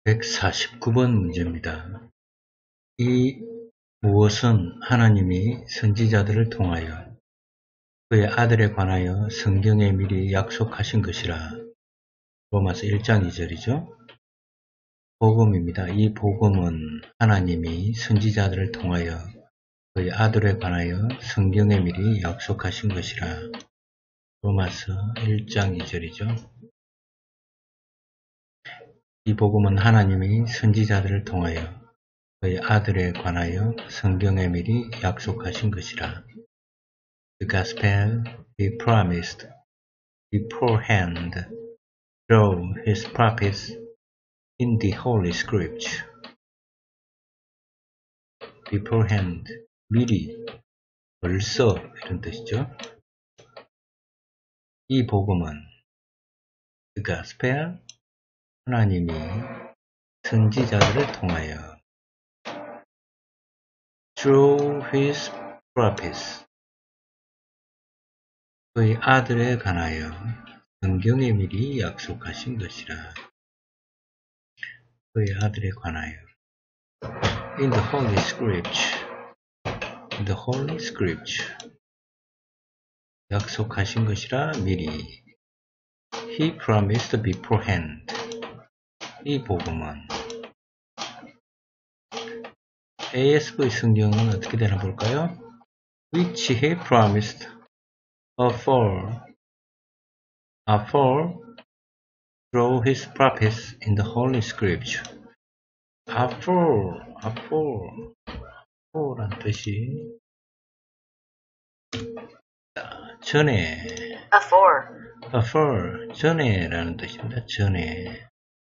149번 문제입니다. 이 무엇은 하나님이 선지자들을 통하여 그의 아들에 관하여 성경에 미리 약속하신 것이라. 로마서 1장 2절이죠. 복음입니다. 이 복음은 하나님이 선지자들을 통하여 그의 아들에 관하여 성경에 미리 약속하신 것이라. 로마서 1장 2절이죠. 이 복음은 하나님이 선지자들을 통하여 그의 아들에 관하여 성경에 미리 약속하신 것이라. The gospel he promised beforehand through his prophets in the Holy Scripture. beforehand, 미리, 벌써 이런 뜻이죠. 이 복음은 the gospel, 하나님이 선지자들을 통하여 through his prophets, 그의 아들에 관하여 성경에 미리 약속하신 것이라. 그의 아들에 관하여 in the Holy Scripture, in the Holy Scripture 약속하신 것이라 미리. He promised beforehand. 이 복음은 ASV 성경은 어떻게 되나 볼까요? Which he promised afore through his prophets in the Holy Scripture. afore란 뜻이 전에, afore, 전에라는 뜻입니다. 전에.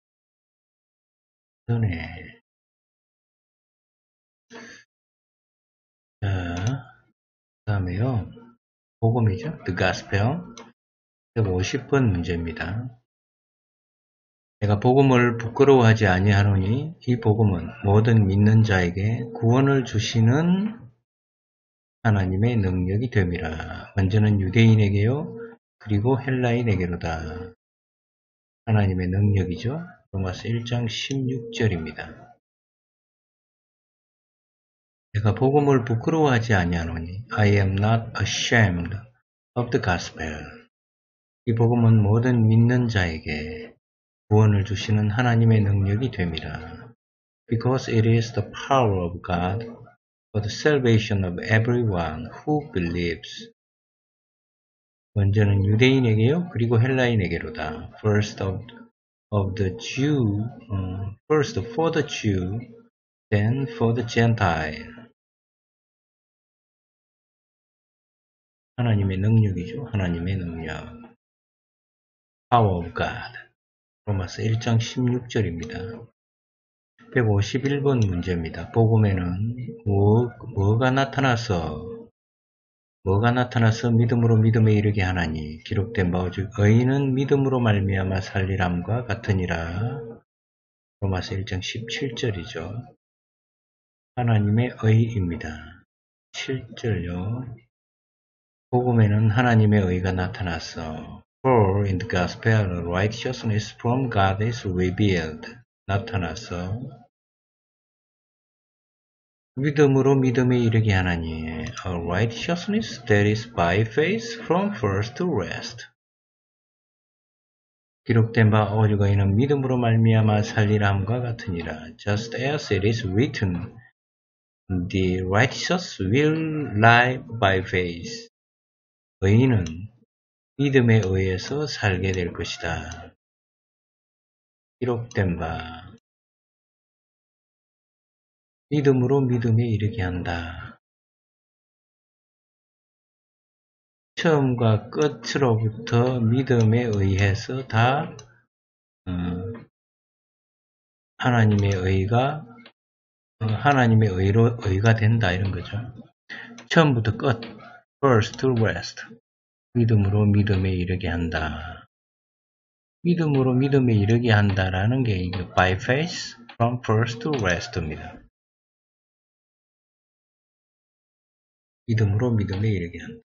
자, 그 다음에요. 복음이죠. The Gospel. 150번 문제입니다. 내가 복음을 부끄러워하지 아니하노니 이 복음은 모든 믿는 자에게 구원을 주시는 하나님의 능력이 됨이라. 먼저는 유대인에게요. 그리고 헬라인에게로다. 하나님의 능력이죠. 로마서 1장 16절입니다. 내가 복음을 부끄러워하지 아니하노니 I am not ashamed of the gospel. 이 복음은 모든 믿는 자에게 구원을 주시는 하나님의 능력이 됨이라. Because it is the power of God for the salvation of everyone who believes. 먼저는 유대인에게요, 그리고 헬라인에게로다. First for the Jew, then for the Gentile. 하나님의 능력이죠. 하나님의 능력. Power of God. 로마서 1장 16절입니다. 151번 문제입니다. 복음에는 뭐가 나타나서 믿음으로 믿음에 이르게 하나니 기록된 바 오직 의인은 믿음으로 말미암아 살리람과 같으니라. 로마서 1장 17절이죠. 하나님의 의입니다. 7절요. 복음에는 하나님의 의가 나타나서 For in the gospel righteousness from God is revealed. 나타나서 믿음으로 믿음에 이르게 하나니 A righteousness that is by faith from first to last. 기록된 바 오직 의인은 믿음으로 말미암아 살리람과 같으니라. Just as it is written, the righteous will live by faith. 의인은 믿음에 의해서 살게 될 것이다. 기록된 바 믿음으로 믿음에 이르게 한다. 처음과 끝으로부터 믿음에 의해서 다 하나님의 의가 된다 이런 거죠. 처음부터 끝, first to last. 믿음으로 믿음에 이르게 한다. 믿음으로 믿음에 이르게 한다라는 게 by faith from first to last입니다. 믿음으로 믿음에 이르게 한다.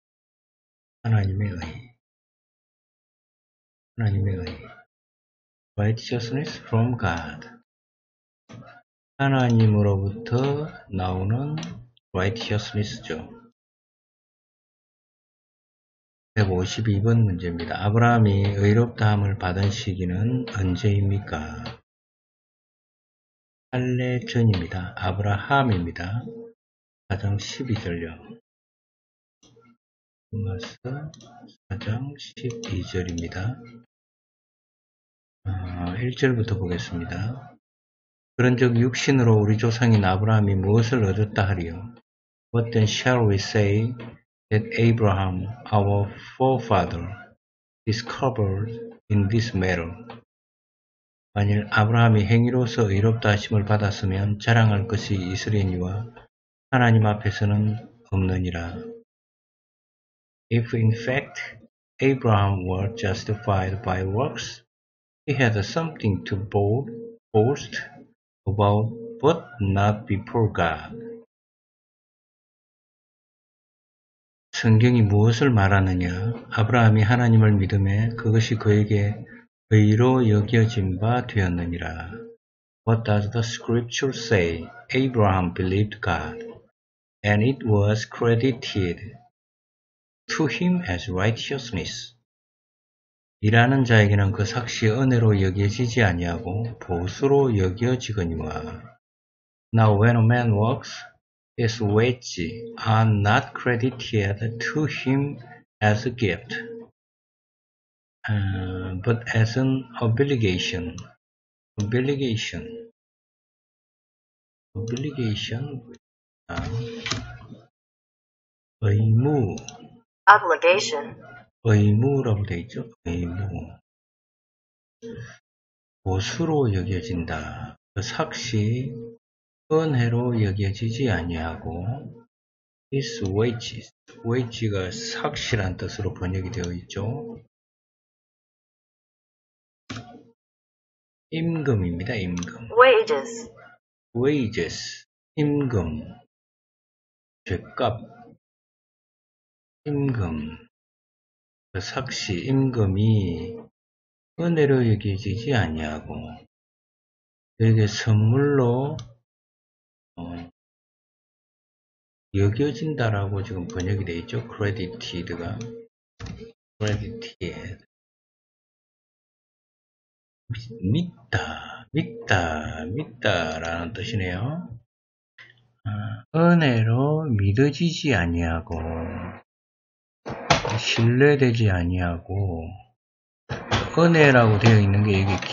하나님의 의. righteousness from God. 하나님으로부터 나오는 righteousness죠. 152번 문제입니다. 아브라함이 의롭다함을 받은 시기는 언제입니까? 할례 전입니다. 아브라함입니다. 4장 12절요. 로마서 4장 12절입니다. 1절부터 보겠습니다. 그런즉 육신으로 우리 조상인 아브라함이 무엇을 얻었다 하리요? What then shall we say that Abraham, our forefather, discovered in this matter? 만일 아브라함이 행위로서 의롭다 하심을 받았으면 자랑할 것이 있으려니와 하나님 앞에서는 없느니라. If in fact Abraham were justified by works, he had something to boast about, but not before God. 성경이 무엇을 말하느냐? 아브라함이 하나님을 믿음에 그것이 그에게 의로 여겨진 바 되었느니라. What does the scripture say? Abraham believed God, and it was credited to him as righteousness. 일하는 자에게는 그 삭시 은혜로 여겨지지 아니하고 보수로 여겨지거니와. Now when a man works, his wages are not credited to him as a gift, but as an obligation. 의무. Obligation. 의무라고 되어 있죠. 의무. 보수로 여겨진다. 그 삭시 은혜로 여겨지지 아니하고 his wages. wage가 삭시란 뜻으로 번역이 되어 있죠. 임금입니다. 임금. wages. 임금. 죗값. 임금. 그 삭시 임금이 은혜로 여겨지지 아니하고 그에게 선물로 여겨진다라고 지금 번역이 되어 있죠. credited가. credited. 믿다라는 뜻이네요. 은혜로 믿어지지 아니하고 신뢰되지 아니하고 은혜라고 되어 있는 게 이게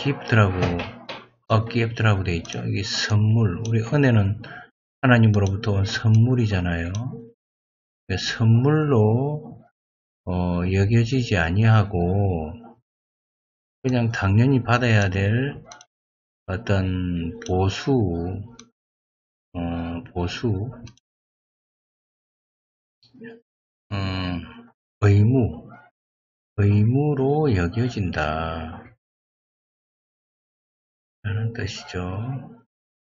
gift라고 되어 있죠. 이게 선물. 우리 은혜는 하나님으로부터 온 선물이잖아요. 선물로 여겨지지 아니하고 그냥 당연히 받아야 될 어떤 의무로 여겨진다 라는 뜻이죠.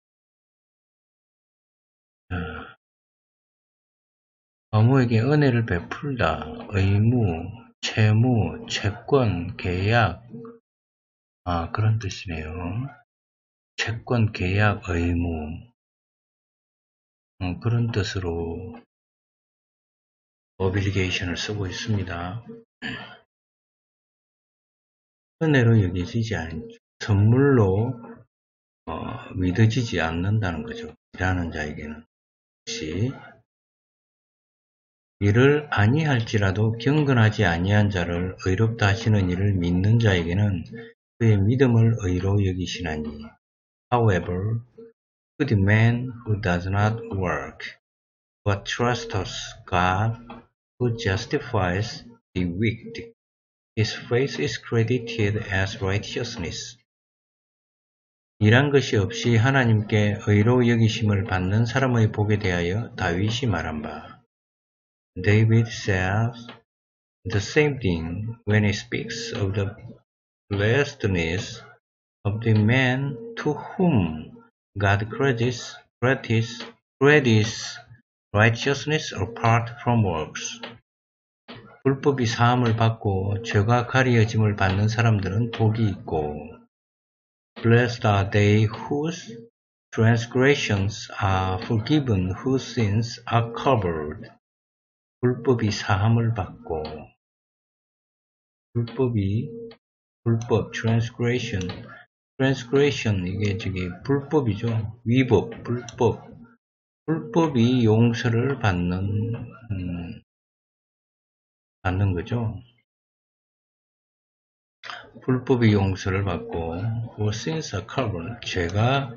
어머에게 은혜를 베풀다, 의무, 채무, 채권, 계약, 그런 뜻이네요. 채권, 계약, 의무, 그런 뜻으로 obligation을 쓰고 있습니다. 은혜로 여겨지지 않죠. 선물로 믿어지지 않는다는 거죠. 일하는 자에게는. 혹시 이를 아니할지라도 경건하지 아니한 자를 의롭다 하시는 이를 믿는 자에게는 그의 믿음을 의로 여기시나니. However, to the man who does not work, but trusts God who justifies the wicked, his faith is credited as righteousness. 일한 것이 없이 하나님께 의로 여기심을 받는 사람의 복에 대하여 다윗이 말한 바. David says the same thing when he speaks of the blessedness of the man to whom God credits righteousness apart from works. 불법이 사함을 받고 죄가 가리어짐을 받는 사람들은 복이 있고 Blessed are they whose transgressions are forgiven, whose sins are covered. 불법이 사함을 받고, 불법, transgression, 이게 불법이죠. 위법, 불법이 용서를 받는 거죠. 불법이 용서를 받고, whose sins are covered. 죄가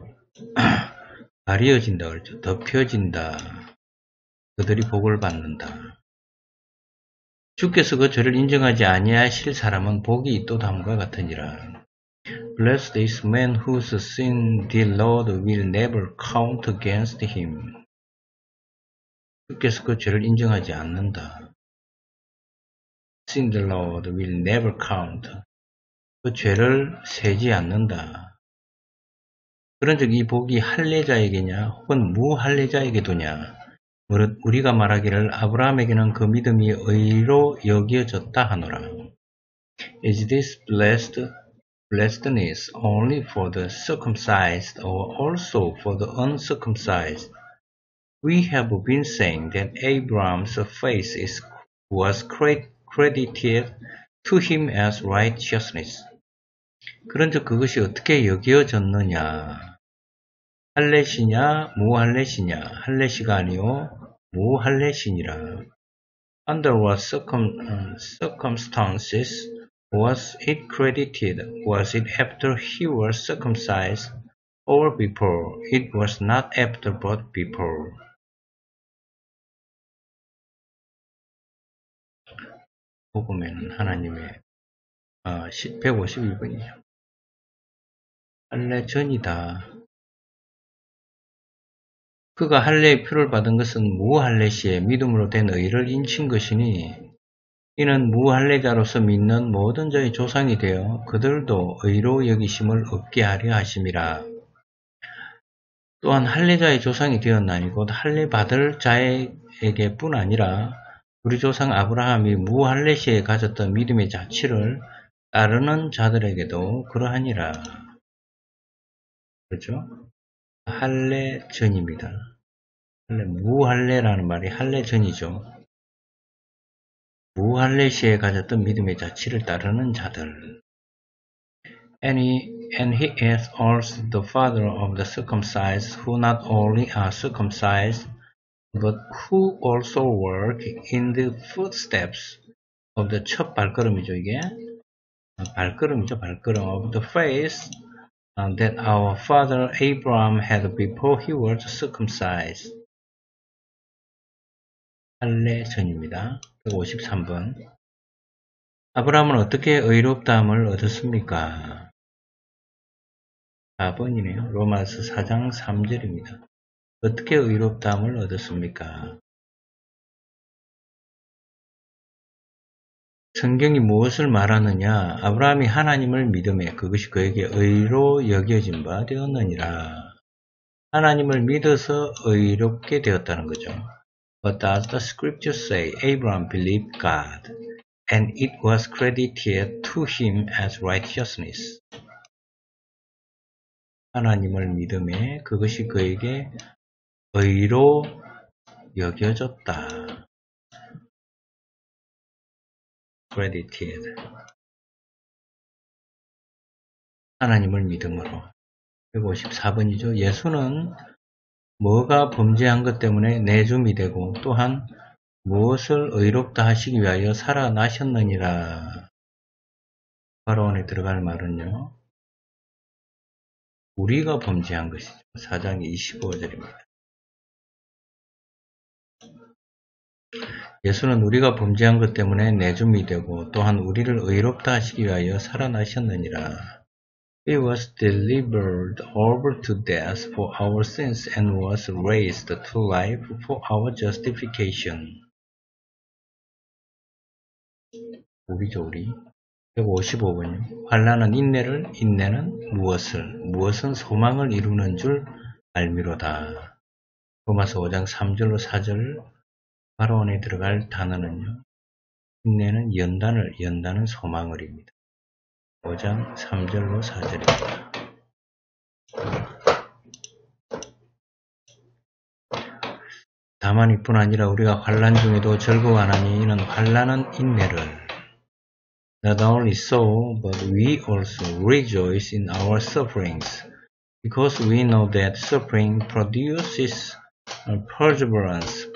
가려진다 그랬죠. 덮여진다. 그들이 복을 받는다. 주께서 그 죄를 인정하지 아니하실 사람은 복이 또 다음과 같으니라. Blessed is man whose sin the Lord will never count against him. 주께서 그 죄를 인정하지 않는다. Sin the Lord will never count. 그 죄를 세지 않는다. 그런즉 이 복이 할례자에게냐 혹은 무할례자에게도냐. 우리가 말하기를 아브라함에게는 그 믿음이 의로 여겨졌다 하노라. Is this blessedness only for the circumcised or also for the uncircumcised? We have been saying that Abraham's faith was credited to him as righteousness. 그런즉 그것이 어떻게 여겨졌느냐? 할례시냐 무할례시냐? 할례시가 아니요 무할례시니라. Under what circumstances was it credited? Was it after he was circumcised or before? It was not after but before. 보면 하나님의 152번이죠. 할례 전이다. 그가 할례의 표를 받은 것은 무할례 시에 믿음으로 된 의를 인친 것이니 이는 무할례자로서 믿는 모든 자의 조상이 되어 그들도 의로 여기심을 얻게 하려 하심이라. 또한 할례자의 조상이 되었나니 곧 할례 받을 자에게뿐 아니라 우리 조상 아브라함이 무할례 시에 가졌던 믿음의 자취를 따르는 자들에게도 그러하니라. 그렇죠? 할례 전입니다. 무할례라는 말이 할례 전이죠. 무할례 시에 가졌던 믿음의 자취를 따르는 자들. And he is also the father of the circumcised, who not only are circumcised, but who also work in the footsteps of the 첫 발걸음이죠, 이게. 발걸음이죠, 발걸음 of the faith that our father Abraham had before he was circumcised. 할례 전입니다. 153번. 아브라함은 어떻게 의롭다함을 얻었습니까? 4번이네요. 로마서 4장 3절입니다. 어떻게 의롭다함을 얻었습니까? 성경이 무엇을 말하느냐? 아브라함이 하나님을 믿음에 그것이 그에게 의로 여겨진 바 되었느니라. 하나님을 믿어서 의롭게 되었다는 거죠. What does the scripture say? Abraham believed God, and it was credited to him as righteousness. 하나님을 믿음에 그것이 그에게 의로 여겨졌다. credited. 하나님을 믿음으로. 154번이죠. 예수는 뭐가 범죄한 것 때문에 내줌이 되고 또한 무엇을 의롭다 하시기 위하여 살아나셨느니라. 바로원에 들어갈 말은요. 우리가 범죄한 것이죠. 4장 25절입니다. 예수는 우리가 범죄한 것 때문에 내줌이 되고 또한 우리를 의롭다 하시기 위하여 살아나셨느니라. He was delivered over to death for our sins and was raised to life for our justification. 우리죠, 우리. 155번이요. 환난은 인내는 무엇은 소망을 이루는 줄 알미로다. 로마서 5장 3절로 4절 바로원에 들어갈 단어는요. 인내는 연단은 소망을입니다. 5장 3절로 4절입니다. 다만 이뿐 아니라 우리가 환난 중에도 즐거워하나니 이는 환난은 인내를. Not only so, but we also rejoice in our sufferings, because we know that suffering produces perseverance,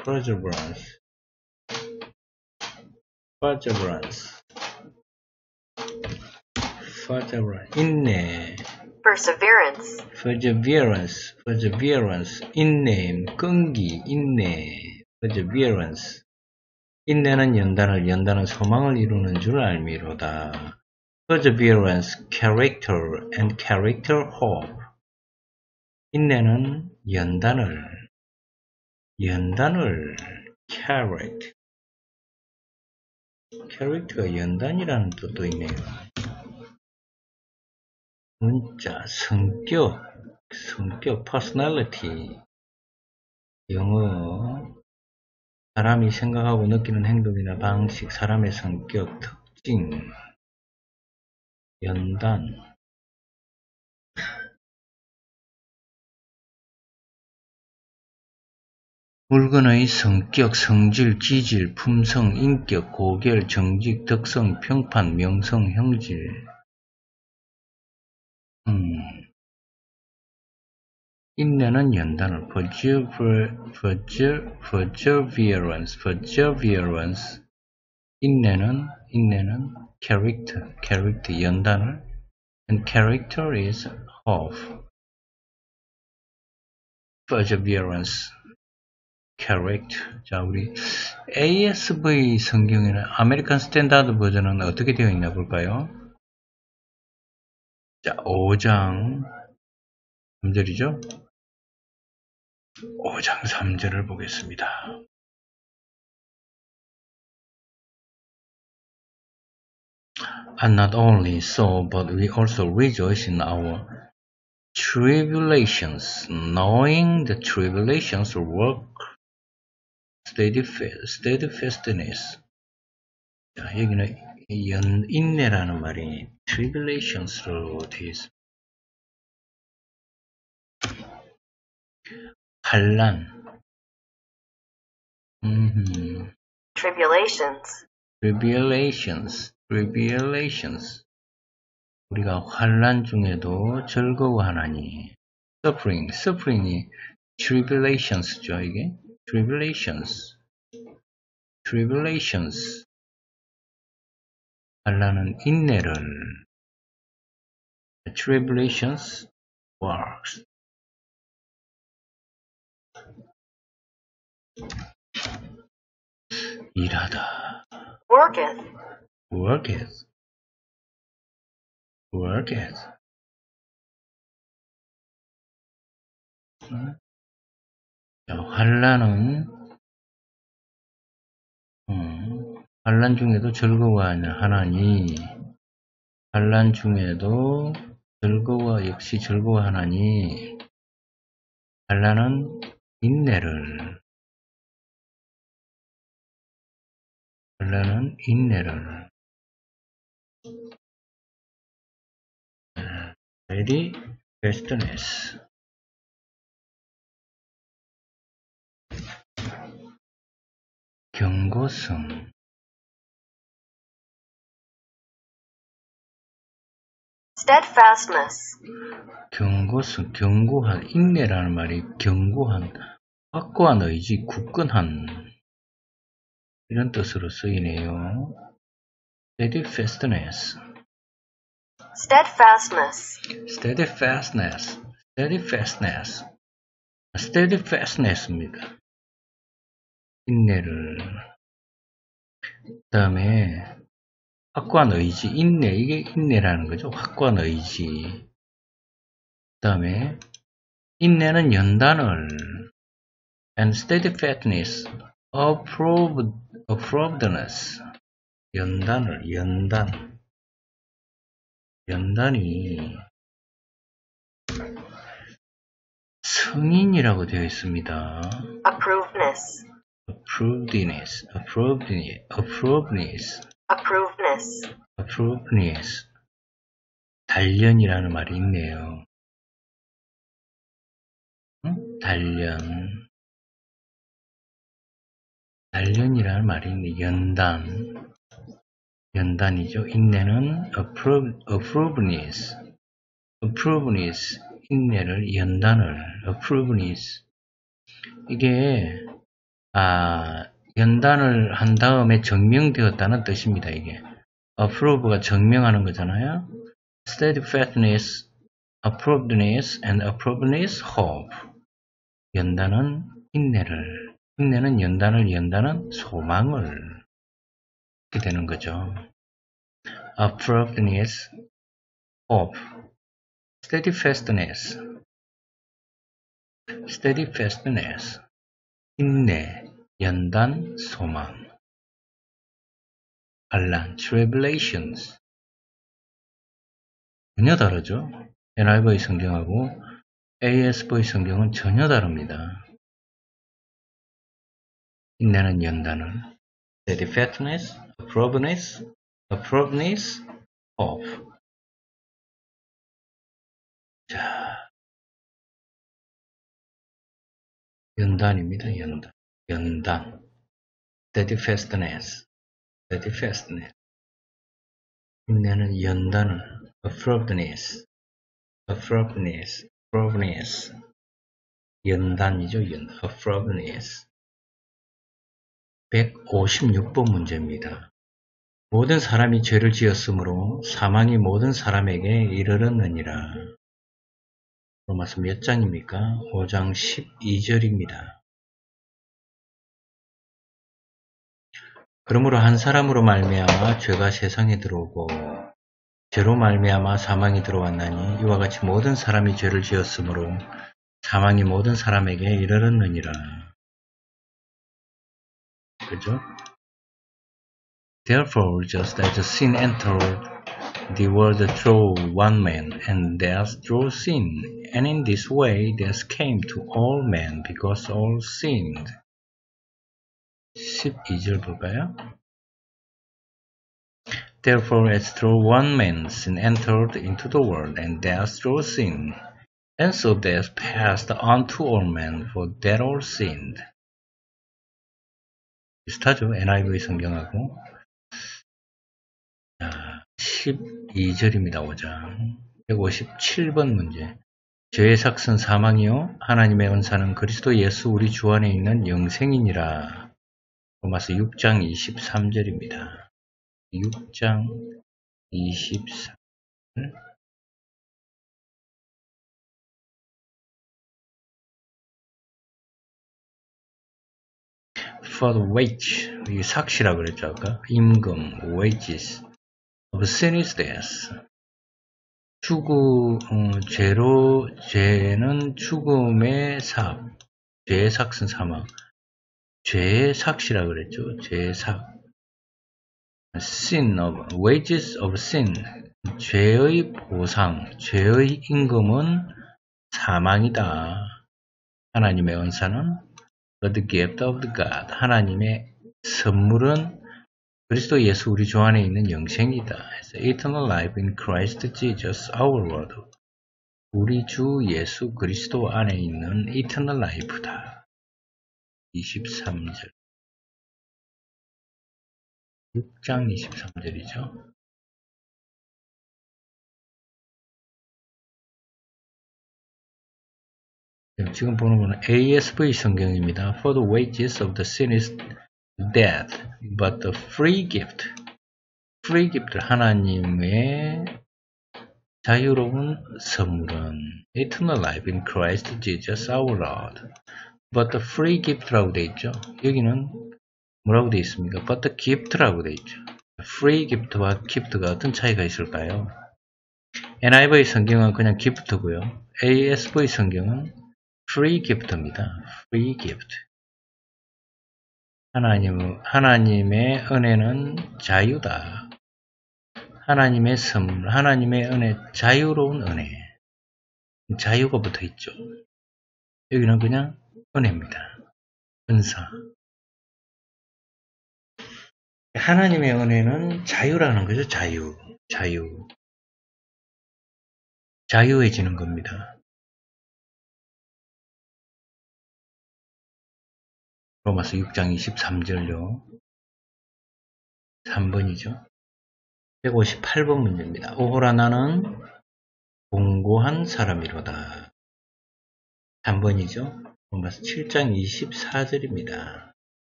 인내, perseverance, 인내, 끈기, 인내, perseverance. 인내는 연단은 소망을 이루는 줄 알미로다. Perseverance, character, and character, hope. 인내는 연단을, character가 연단이라는 뜻도 있네요. 문자, 성격, personality. 영어, 사람이 생각하고 느끼는 행동이나 방식, 사람의 성격, 특징, 연단. 물건의 성격, 성질, 기질, 품성, 인격, 고결, 정직, 덕성, 평판, 명성, 형질. 인내는 연단을, perseverance. 인내는 character, 연단을, and character is hope. perseverance, character. 자, 우리 ASV 성경에는 아메리칸 스탠다드 버전은 어떻게 되어 있나 볼까요? 자, 5장 3절이죠? 5장 3절을 보겠습니다. And not only so, but we also rejoice in our tribulations, knowing the tribulations work steadfastness. 자, 여기는 인내라는 말이 tribulations로 되어 있습니다. 환난. Tribulations. 우리가 환난 중에도 즐거워하나니. suffering이 tribulations죠, 이게. tribulations. 환난은 인내를. tribulations works. 일하다. worketh. 자, 환난 중에도 즐거워하나니, 환난 중에도 역시 즐거워하나니, 환난은 인내를. steadfastness. 경고성. steadfastness, 경고한, 인내라는 말이 견고한, 확고한 의지, 굳건한 이런 뜻으로 쓰이네요. steadfastness. steadfastness입니다. 인내를. 그 다음에 확고한 의지, 인내, 이게 인내라는 거죠. 확고한 의지. 그 다음에 인내는 연단을, and steadfastness, approvedness. 연단이 성인이라고 되어 있습니다. approvedness. 단련이라는 말이 있네요. 단련. 단련이라는 말이 있는데 연단이죠. 인내는 approvedness, 인내를 approvedness. 이게 연단을 한 다음에 증명되었다는 뜻입니다. 이게 approve가 증명하는 거잖아요. steadfastness, approvedness, and approvedness, hope. 연단은 인내는 연단은 소망을 이렇게 되는 거죠. approvedness, hope, steadfastness, 인내, 연단, 소망. 반란, tribulations. 전혀 다르죠. NIV 성경하고 ASV 성경은 전혀 다릅니다. 인내는 연단은 steadfastness, approvedness, hope. 자, 연단입니다. 연단. steadfastness. 인내는 연단을 approvedness. 연단이죠. approvedness. 156번 문제입니다. 모든 사람이 죄를 지었으므로 사망이 모든 사람에게 이르렀느니라. 로마서 몇 장입니까? 5장 12절입니다. 그러므로 한 사람으로 말미암아 죄가 세상에 들어오고 죄로 말미암아 사망이 들어왔나니 이와 같이 모든 사람이 죄를 지었으므로 사망이 모든 사람에게 이르렀느니라. 그죠? Therefore, just as sin entered the world through one man, and death through sin, and in this way death came to all men because all sinned. 12절 볼까요? Therefore, as through one man sin entered into the world, and death through sin, and so death passed on to all men, for that all sinned. 비슷하죠? NIV 성경하고. 12절입니다. 5장 157번 문제. 죄의 삭은 사망이요 하나님의 은사는 그리스도 예수 우리 주 안에 있는 영생이니라. 로마서 6장 23절입니다. 6장 23절. For the wage, 이 삭시라 그랬죠 아까. 임금, wages of sin is death. 죄는 죽음의 삭, 죄의 삭은 사망. 죄의 삭시라 그랬죠. 죄의 삭. sin of, wages of sin. 죄의 보상, 죄의 임금은 사망이다. 하나님의 은사는 the gift of the God. 하나님의 선물은 그리스도 예수 우리 주 안에 있는 영생이다. Eternal life in Christ Jesus our Lord. 우리 주 예수 그리스도 안에 있는 Eternal life다. 23절. 6장 23절이죠. 지금 보는 거는 ASV 성경입니다. For the wages of the sin is death, but the free gift. free gift, 하나님의 자유로운 선물은 eternal life in Christ Jesus our Lord. But the free gift라고 되어 있죠. 여기는 뭐라고 되어 있습니까? But the gift라고 되어 있죠. free gift와 gift가 어떤 차이가 있을까요? NIV 성경은 그냥 gift고요. ASV 성경은 free gift입니다. free gift. 하나님의 은혜는 자유다. 하나님의 선물, 하나님의 은혜, 자유로운 은혜. 자유가 붙어 있죠. 여기는 그냥 은혜입니다. 은사. 하나님의 은혜는 자유라는 거죠. 자유해지는 겁니다. 로마서 6장 23절요. 3번이죠. 158번 문제입니다. 오호라 나는 공고한 사람이로다. 3번이죠. 로마서 7장 24절입니다.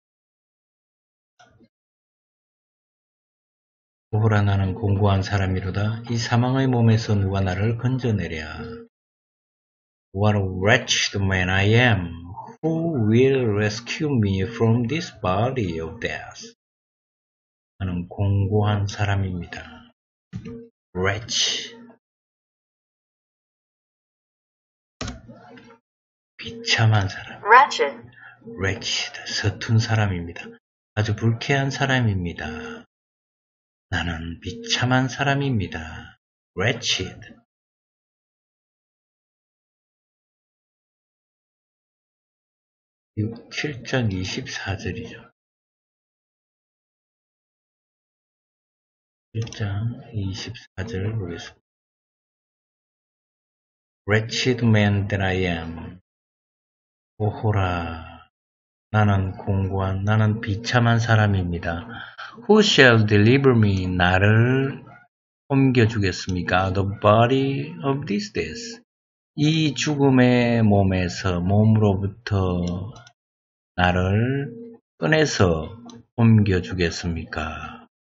오호라 나는 공고한 사람이로다. 이 사망의 몸에서 누가 나를 건져내랴. What a wretched man I am. Who will rescue me from this body of death? 나는 공고한 사람입니다. wretch. 비참한 사람. wretched, wretched. 서툰 사람입니다. 아주 불쾌한 사람입니다. 나는 비참한 사람입니다. wretched. 7장 24절이죠. 7장 24절 보겠습니다. Wretched man that I am. 오호라. 나는 공고한, 나는 비참한 사람입니다. Who shall deliver me? 나를 옮겨주겠습니까? The body of this death. 이 죽음의 몸으로부터 나를 꺼내서 옮겨주겠습니까?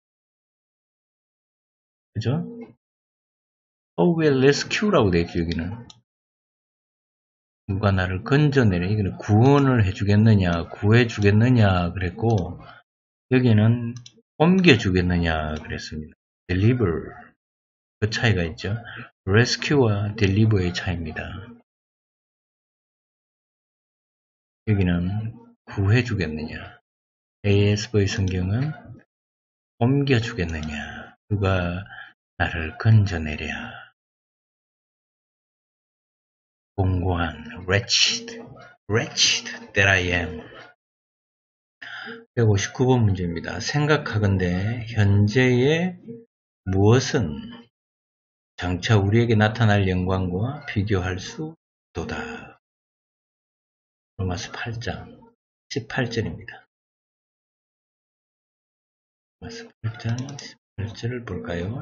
그죠? Who will rescue라고 되어있죠, 여기는. 누가 나를 건져내려. 이거는 구원을 해주겠느냐, 구해주겠느냐, 그랬고, 여기는 옮겨주겠느냐, 그랬습니다. deliver. 그 차이가 있죠. rescue와 deliver의 차이입니다. 여기는 구해주겠느냐. ASV 성경은 옮겨주겠느냐. 누가 나를 건져내랴. 공고한, wretched that I am. 159번 문제입니다. 생각하건대 현재의 무엇은 장차 우리에게 나타날 영광과 비교할 수 없도다. 로마서 8장 18절입니다. 로마서 8장 18절을 볼까요?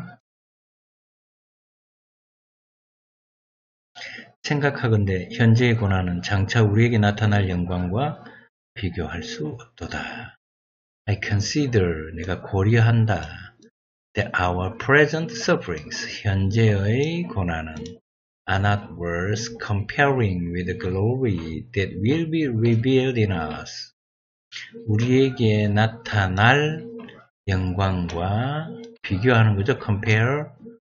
생각하건대 현재의 고난은 장차 우리에게 나타날 영광과 비교할 수 없도다. I consider, 내가 고려한다. That our present sufferings, 현재의 고난은 are not worth comparing with the glory that will be revealed in us. 우리에게 나타날 영광과 비교하는 거죠. compare,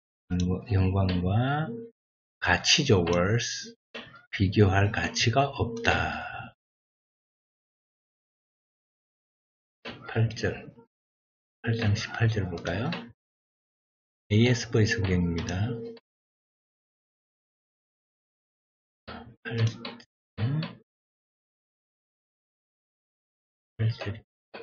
영광과 가치죠. worth, 비교할 가치가 없다. 8절, 8장 18절 볼까요? ASV 성경입니다. 8절.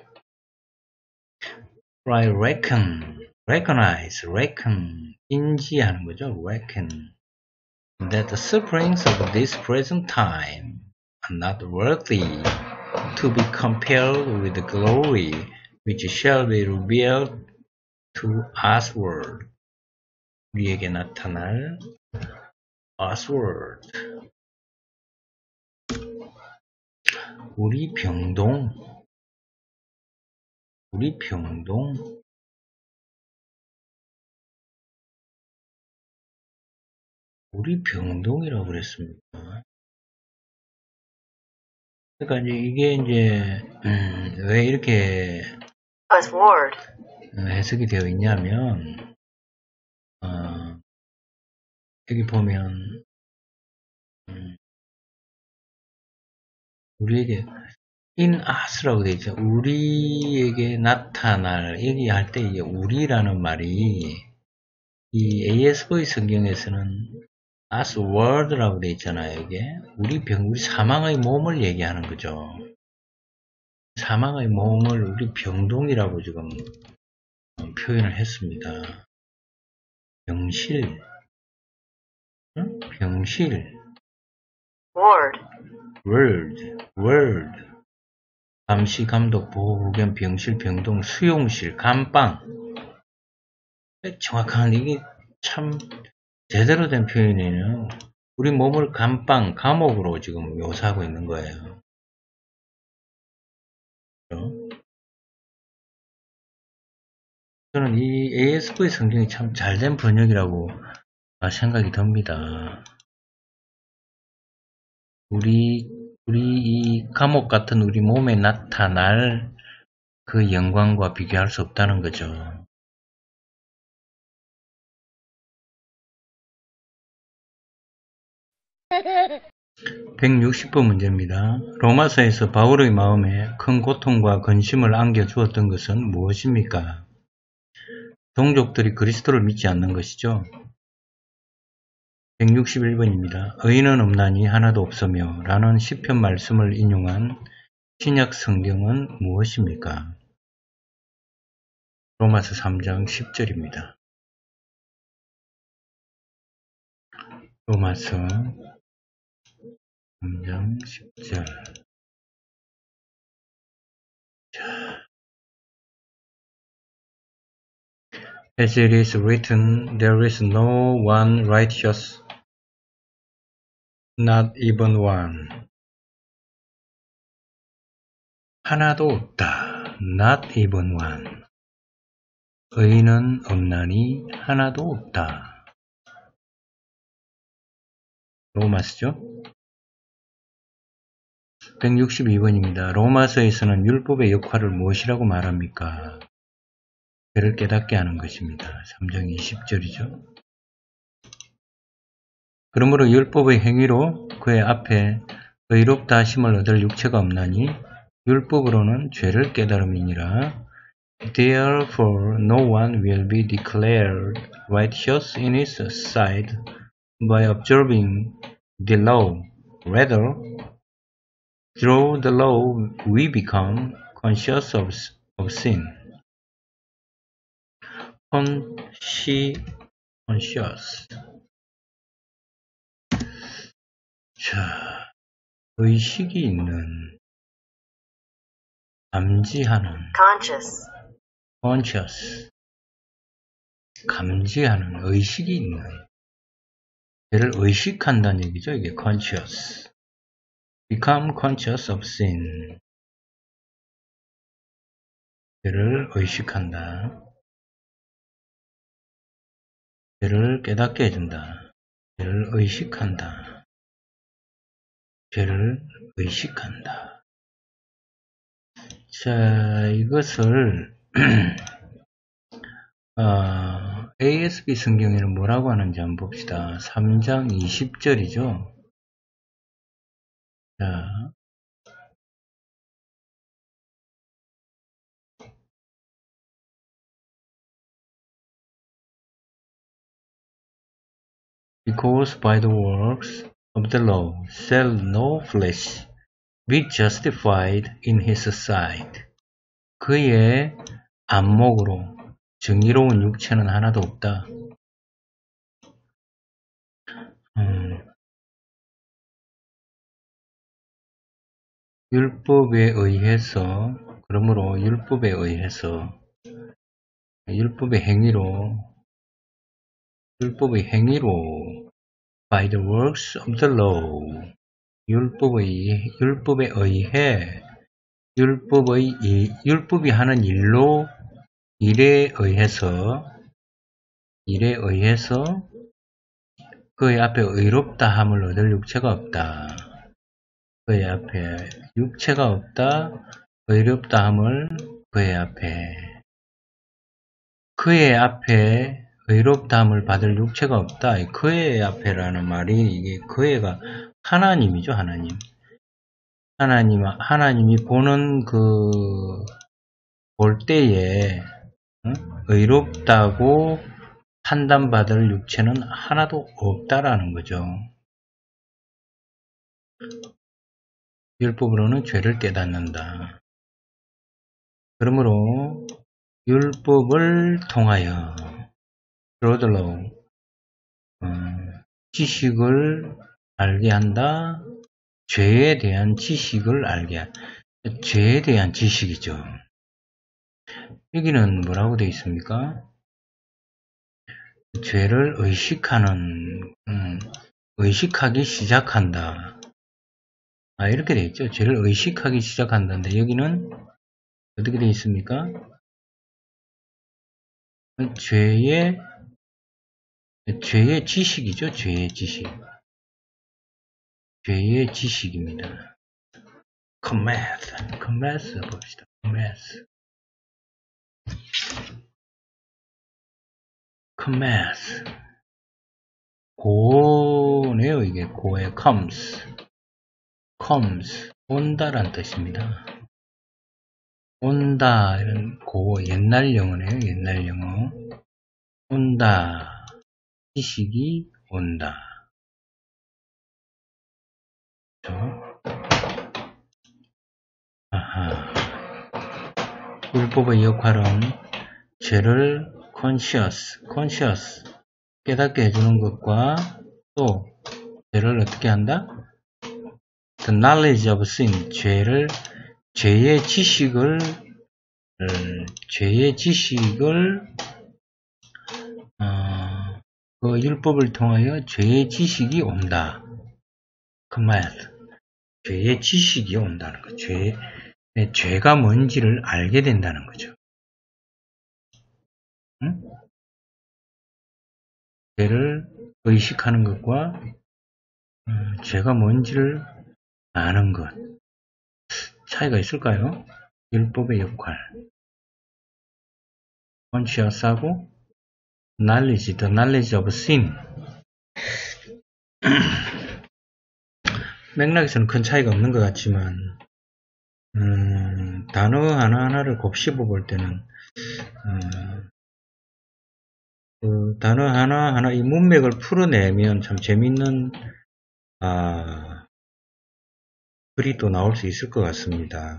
For I recognize, 인지하는 거죠. reckon. That the sufferings of this present time are not worthy to be compared with the glory which shall be revealed to usward. 우리에게 나타날 usward. 우리 병동이라고 그랬습니다. 그러니까 이게 왜 이렇게 usward, 해석이 되어 있냐면, 여기 보면, 우리에게 in us라고 되어 있죠. 우리에게 나타날, 얘기할 때 이게 우리라는 말이 이 ASV 성경에서는 usward라고 되어 있잖아요. 이게 우리 사망의 몸을 얘기하는 거죠. 사망의 몸을 우리 병동이라고 지금 표현을 했습니다. 병실, ward, word. 감시, 감독, 보호, 구경, 병실, 병동, 수용실, 감방. 정확한, 이게 참 제대로 된 표현이에요. 우리 몸을 감방, 감옥으로 지금 묘사하고 있는 거예요. 저는 이 ASV 성경이 참 잘된 번역이라고 생각이 듭니다. 우리 이 감옥 같은 우리 몸에 나타날 그 영광과 비교할 수 없다는 거죠. 160번 문제입니다. 로마서에서 바울의 마음에 큰 고통과 근심을 안겨주었던 것은 무엇입니까? 동족들이 그리스도를 믿지 않는 것이죠. 161번입니다. 의인은 없나니 하나도 없으며 라는 시편 말씀을 인용한 신약 성경은 무엇입니까? 로마서 3장 10절입니다. 로마서 3장 10절. As it is written, there is no one righteous, not even one. 하나도 없다. Not even one. 의인은 없나니 하나도 없다. 로마서죠? 162번입니다. 로마서에서는 율법의 역할을 무엇이라고 말합니까? 죄를 깨닫게 하는 것입니다. 3장 20절이죠. 그러므로 율법의 행위로 그의 앞에 의롭다 하심을 얻을 육체가 없나니 율법으로는 죄를 깨달음이니라. Therefore no one will be declared righteous in his sight by observing the law. Rather, through the law we become conscious of sin. conscious. 자, 의식이 있는, 감지하는, conscious. 감지하는, 의식이 있는, 죄를 의식한다는 얘기죠. 이게 conscious. become conscious of sin. 죄를 의식한다. 죄를 깨닫게 해준다. 죄를 의식한다. 죄를 의식한다. 자, 이것을 ASB 성경에는 뭐라고 하는지 한번 봅시다. 3장 20절이죠. 자, Because by the works of the law shall no flesh be justified in his sight. 그의 안목으로 정의로운 육체는 하나도 없다. 율법에 의해서, 그러므로 율법의 행위로 by the works of the law, 율법에 의해, 율법이 하는 일에 의해서 그의 앞에 의롭다함을 얻을 육체가 없다. 그의 앞에 육체가 없다. 의롭다함을 그의 앞에 의롭다함을 받을 육체가 없다. 그의 앞에라는 말이, 이게 그의가 하나님이죠. 하나님이 보는 볼 때에 의롭다고 판단받을 육체는 하나도 없다라는 거죠. 율법으로는 죄를 깨닫는다. 그러므로 율법을 통하여 through the law, 지식을 알게 한다. 죄에 대한 지식을 알게 한다. 죄에 대한 지식이죠. 여기는 뭐라고 되어 있습니까? 죄를 의식하기 시작한다. 이렇게 되어 있죠. 죄를 의식하기 시작한다는데 여기는 어떻게 되어 있습니까? 죄의 지식이죠. 죄의 지식. 죄의 지식입니다. cometh 봅시다. cometh 고네요. 이게 고의 comes 온다란 뜻입니다. 온다 이런 고 옛날 영어네요. 옛날 영어. 온다 지식이 온다. 율법의 역할은 죄를 conscious 깨닫게 해주는 것과 또 죄를 어떻게 한다? The knowledge of sin 죄의 지식을 그 율법을 통하여 죄의 지식이 온다. cometh 죄의 지식이 온다는 거. 죄가 뭔지를 알게 된다는 거죠. 응? 죄를 의식하는 것과 죄가 뭔지를 아는 것. 차이가 있을까요? 율법의 역할. conscious하고 knowledge, the knowledge of sin. 맥락에서는 큰 차이가 없는 것 같지만 단어 하나하나를 곱씹어 볼 때는 그 단어 하나하나 이 문맥을 풀어내면 참 재밌는 글이 또 나올 수 있을 것 같습니다.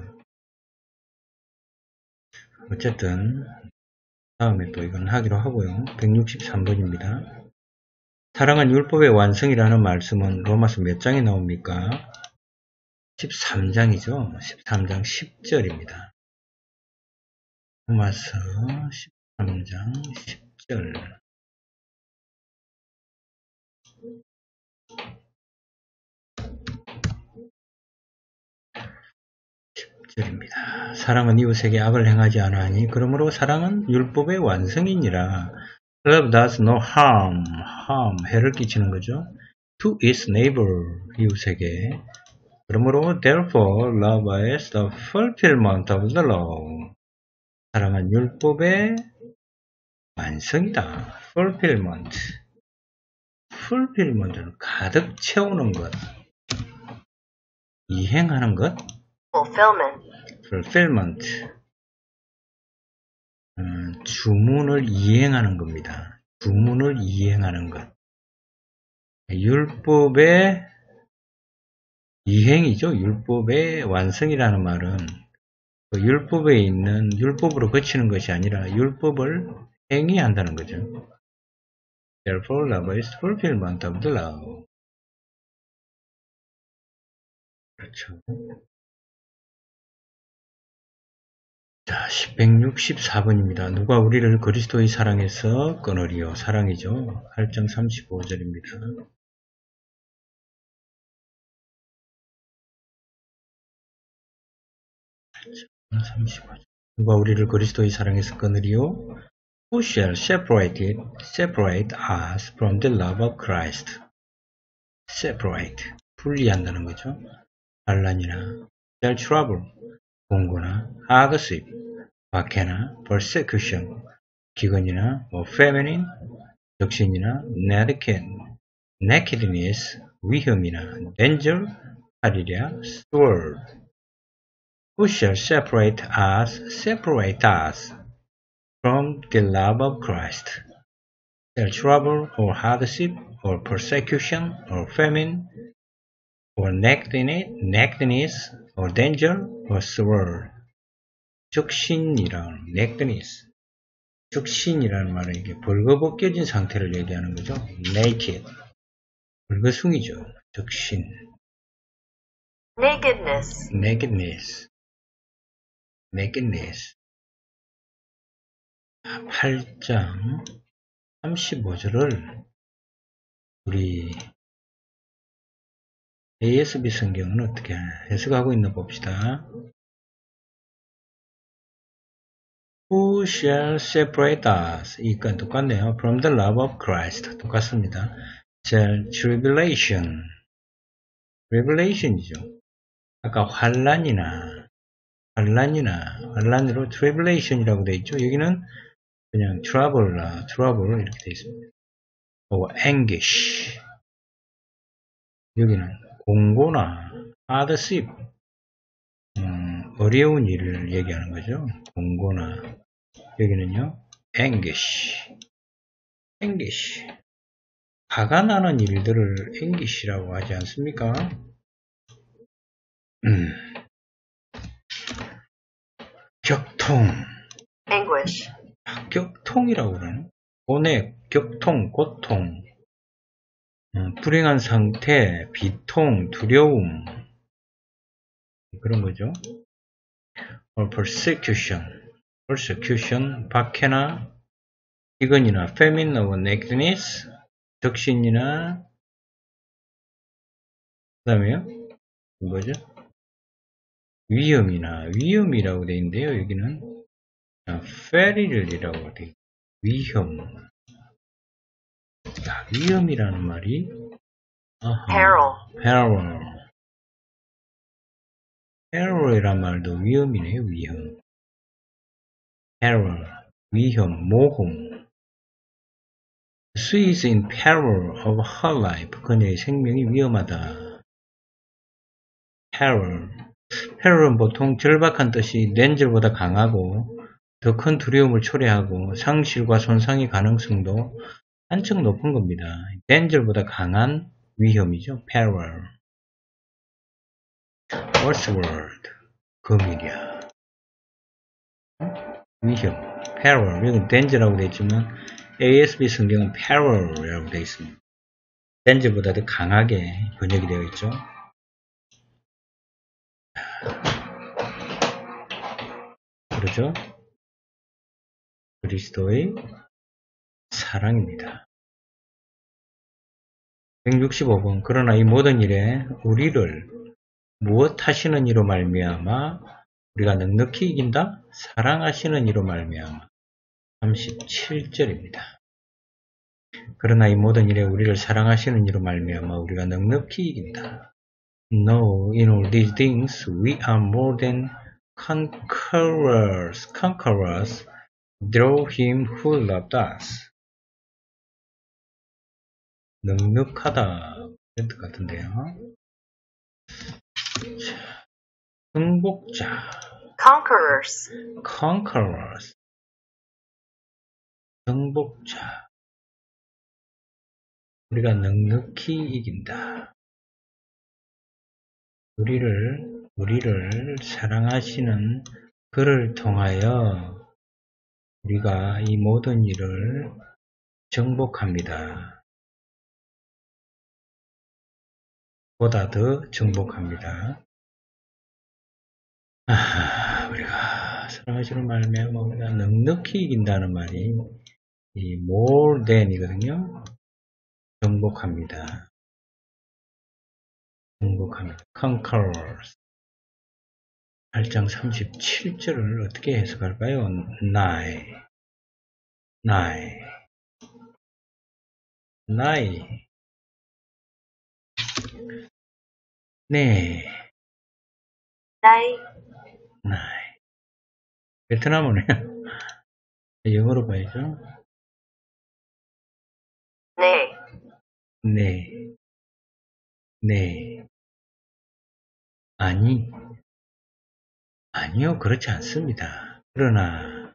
어쨌든 다음에 또 이건 하기로 하고요. 163번입니다. 사랑은 율법의 완성이라는 말씀은 로마서 몇 장에 나옵니까? 13장이죠. 13장 10절입니다. 로마서 13장 10절. 입니다. 사랑은 이웃에게 악을 행하지 아니하니 그러므로 사랑은 율법의 완성이니라. Love does no harm, 해를 끼치는 거죠. To its neighbor, 이웃에게. 그러므로 therefore love is the fulfillment of the law. 사랑은 율법의 완성이다. fulfillment는 가득 채우는 것, 이행하는 것. fulfillment 주문을 이행하는 겁니다. 주문을 이행하는 것. 율법의 이행이죠. 율법의 완성이라는 말은 그 율법에 있는 율법으로 거치는 것이 아니라 율법을 행위한다는 거죠. Therefore, love is fulfillment of the law. 그렇죠. 자, 164번입니다. 누가 우리를 그리스도의 사랑에서 끊으리요? 사랑이죠. 8장 35절입니다. 누가 우리를 그리스도의 사랑에서 끊으리요? Who shall separate us from the love of Christ? Separate, 분리한다는 거죠. 반란이나 shall trouble, 공고나 hardship, 박해나 persecution, 기근이나 famine, 적신이나 nakedness, 위험이나 danger, 하리랴, sword. Who shall separate us from the love of Christ? Shall trouble or hardship or persecution or famine or nakedness or danger or sword. 적신이라는 nakedness. 적신이라는 말은 이게 벌거벗겨진 상태를 얘기하는 거죠. naked. 벌거숭이죠. 적신. nakedness. nakedness. 8장 35절을 우리 ASB 성경은 어떻게 해석하고 있나 봅시다. Who shall separate us? 이건 똑같네요. From the love of Christ. 똑같습니다. shall tribulation. tribulation이죠. 아까 환란으로 tribulation이라고 되어 있죠. 여기는 그냥 trouble 이렇게 되어 있습니다. anguish. 여기는 공고나 hardship. 어려운 일을 얘기하는 거죠. 공고나. 여기는요, anguish. 화가 나는 일들을 anguish라고 하지 않습니까? 격통. anguish, 격통이라고 그러네. 고뇌, 격통, 고통. 불행한 상태, 비통, 두려움. 그런 거죠. or persecution, 박해나, 비건이나, famine, or nakedness, 덕신이나, 그 다음에요, 뭐죠? 위험이라고 되어 있는데요, 여기는, 페릴이라고 되어 있어요. 위험. 위험이라는 말이, peril이란 말도 위험이네요, 위험. peril, 위험, 모험. She is in peril of her life. 그녀의 생명이 위험하다. peril은 보통 절박한 뜻이 danger보다 강하고 더 큰 두려움을 초래하고 상실과 손상의 가능성도 한층 높은 겁니다. danger보다 강한 위험이죠. peril. world, 금일이야. 위험, peril. 여기 danger라고 되어 있지만 ASB 성경은 peril이라고 되어 있습니다. danger보다 더 강하게 번역이 되어 있죠. 그렇죠? 그리스도의 사랑입니다. 165번. 그러나 이 모든 일에 우리를 무엇 하시는 이로 말미암아 우리가 넉넉히 이긴다? 사랑하시는 이로 말미암아. 37절입니다. 그러나 이 모든 일에 우리를 사랑하시는 이로 말미암아 우리가 넉넉히 이긴다. No, in all these things we are more than conquerors through him who loved us. 넉넉하다 그런 뜻 같은데요. 승복자 conquerors 승복자 우리가 넉넉히 이긴다. 우리를 사랑하시는 그를 통하여 우리가 이 모든 일을 정복합니다. 보다 더 정복합니다. 우리가 사랑하시는 말미암아 우리가 넉넉히 이긴다는 말이 이 more than이거든요. 정복합니다. conquerors. 8장 37절을 어떻게 해석할까요? 나의 베트남어네요. 영어로 봐야죠. 네. 아니요, 그렇지 않습니다. 그러나,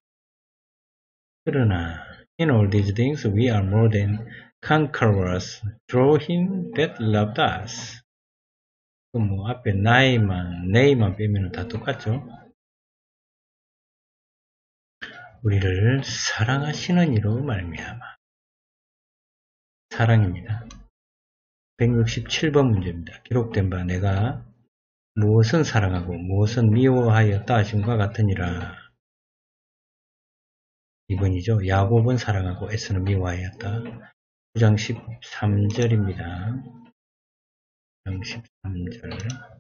in all these things we are more than conquerors through him that loved us. 뭐 앞에 네이만 빼면 다 똑같죠. 우리를 사랑하시는 이로 말미암아. 사랑입니다. 167번 문제입니다. 기록된 바 내가 무엇은 사랑하고 무엇은 미워하였다 하심과 같으니라. 2번이죠. 야곱은 사랑하고 에서는 미워하였다. 9장 13절입니다. 9장 13절.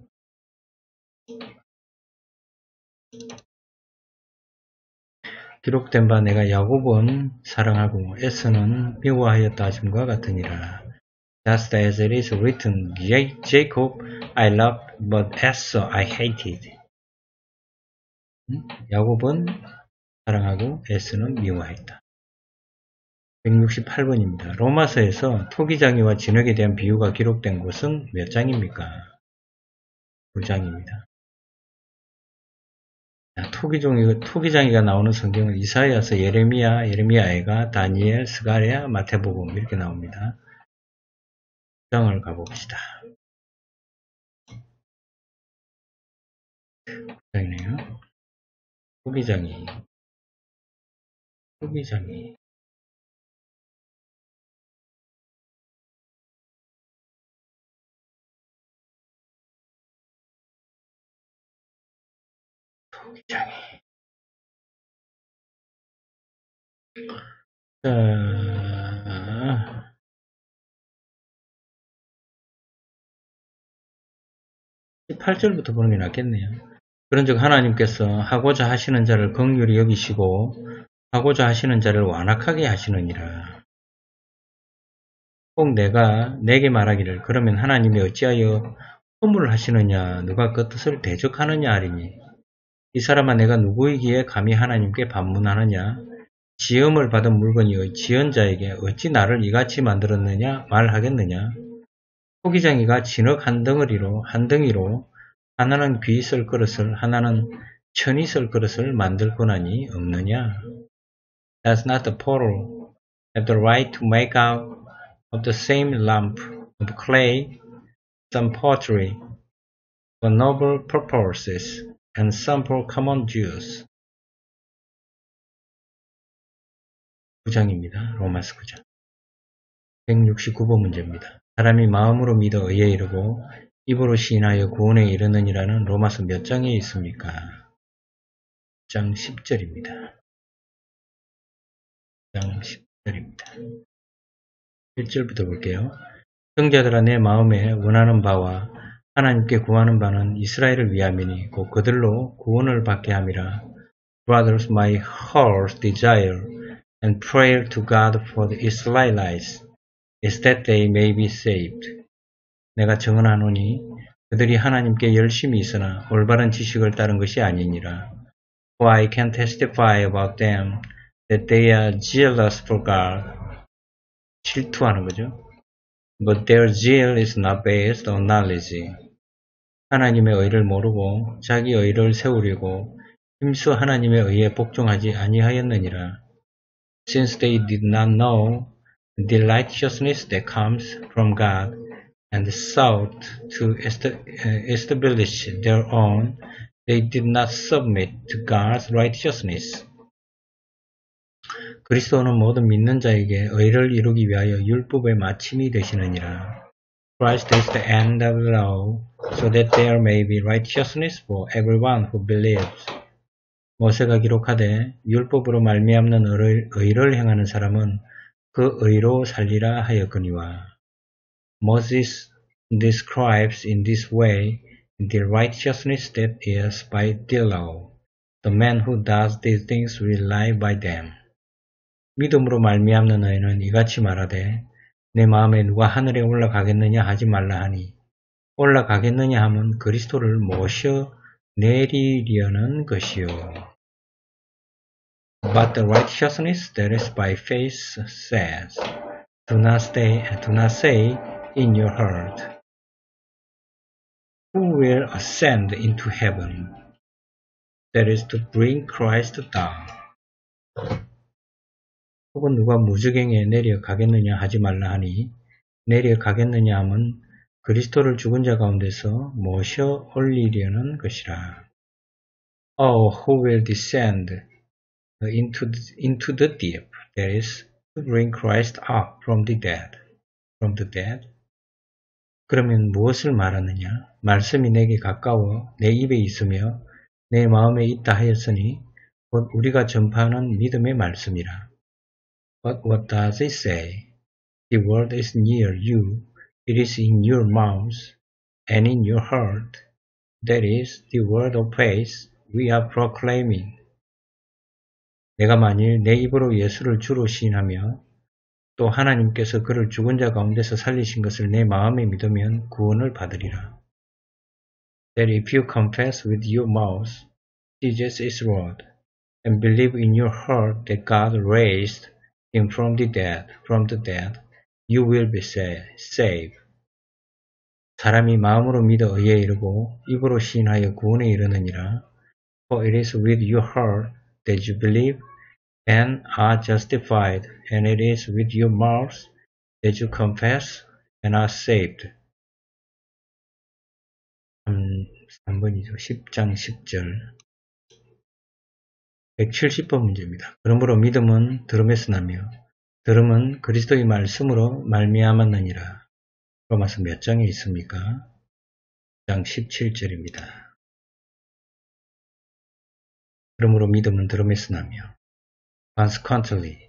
기록된 바 내가 야곱은 사랑하고 에서는 미워하였다 하심과 같으니라. Just as it is written, Jacob I loved, but Esau I hated. 야곱은 사랑하고 에서는 미워했다. 168번입니다. 로마서에서 토기장이와 진흙에 대한 비유가 기록된 곳은 몇 장입니까? 9장입니다. 토기장이가 나오는 성경은 이사야서, 예레미야애가, 다니엘, 스가랴, 마태복음 이렇게 나옵니다. 9장을 가봅시다. 9장이네요. 토기장이. 자, 18절부터 보는 게 낫겠네요. 그런즉 하나님께서 하고자 하시는 자를 긍휼히 여기시고 하고자 하시는 자를 완악하게 하시느니라. 꼭 내게 말하기를 그러면 하나님이 어찌하여 허물을 하시느냐 누가 그 뜻을 대적하느냐 하리니 이 사람아 내가 누구이기에 감히 하나님께 반문하느냐 지음을 받은 물건이 지연자에게 어찌 나를 이같이 만들었느냐 말하겠느냐. 토기장이가 진흙 한 덩이로 하나는 귀 쓸 그릇을 하나는 천이 쓸 그릇을 만들 권한이 없느냐. Does not the potter have the right to make out of the same lump of clay some pottery for noble purposes and some for common use. 9장입니다. 로마서 9장. 169번 문제입니다. 사람이 마음으로 믿어 의에 이르고 입으로 시인하여 구원에 이르느니라는 로마서 몇 장에 있습니까? 9장 10절입니다. 9장 10절입니다. 1절부터 볼게요. 형제들아 내 마음에 원하는 바와 하나님께 구하는 바는 이스라엘을 위함이니 곧 그들로 구원을 받게 함이라. Brothers, my heart's desire and prayer to God for the Israelites is that they may be saved. 내가 증언하노니 그들이 하나님께 열심히 있으나 올바른 지식을 따른 것이 아니니라. For I can testify about them that they are zealous for God. 질투하는 거죠. But their zeal is not based on knowledge. 하나님의 의를 모르고 자기 의를 세우려고 힘써 하나님의 의에 복종하지 아니하였느니라. Since they did not know the righteousness that comes from God and sought to establish their own, they did not submit to God's righteousness. 그리스도는 모든 믿는 자에게 의를 이루기 위하여 율법의 마침이 되시느니라. Christ is the end of the law, so that there may be righteousness for everyone who believes. 모세가 기록하되 율법으로 말미암는 의를 행하는 사람은 그 의로 살리라 하였거니와. Moses describes in this way the righteousness that is by the law. The man who does these things will live by them. 믿음으로 말미암는 의는 이같이 말하되 내 마음에 누가 하늘에 올라가겠느냐 하지 말라 하니 올라가겠느냐 하면 그리스도를 모셔 내리려는 것이요. But the righteousness that is by faith says, do not say in your heart, who will ascend into heaven? That is to bring Christ down. 혹은 누가 무저갱에 내려가겠느냐 하지 말라 하니 내려가겠느냐 하면 그리스도를 죽은 자 가운데서 모셔 올리려는 것이라. Oh, who will descend into the deep, that is, to bring Christ up from the dead. 그러면 무엇을 말하느냐? 말씀이 내게 가까워 내 입에 있으며 내 마음에 있다 하였으니 곧 우리가 전파하는 믿음의 말씀이라. But what does it say? The word is near you, it is in your mouth and in your heart. That is the word of faith we are proclaiming. 내가 만일 내 입으로 예수를 주로 시인하며 또 하나님께서 그를 죽은 자 가운데서 살리신 것을 내 마음에 믿으면 구원을 받으리라. That if you confess with your mouth Jesus is Lord and believe in your heart that God raised him from the dead, you will be saved. 사람이 마음으로 믿어 의에 이르고 입으로 시인하여 구원에 이르느니라. For it is with your heart that you believe and are justified, and it is with your mouth that you confess and are saved. 3번이죠. 10장 10절 170번 문제입니다. 그러므로 믿음은 들음에서 나며 들음은 그리스도의 말씀으로 말미암았느니라. 로마서 몇 장에 있습니까? 10장 17절입니다. 그러므로 믿음은 들음에서 나며 consequently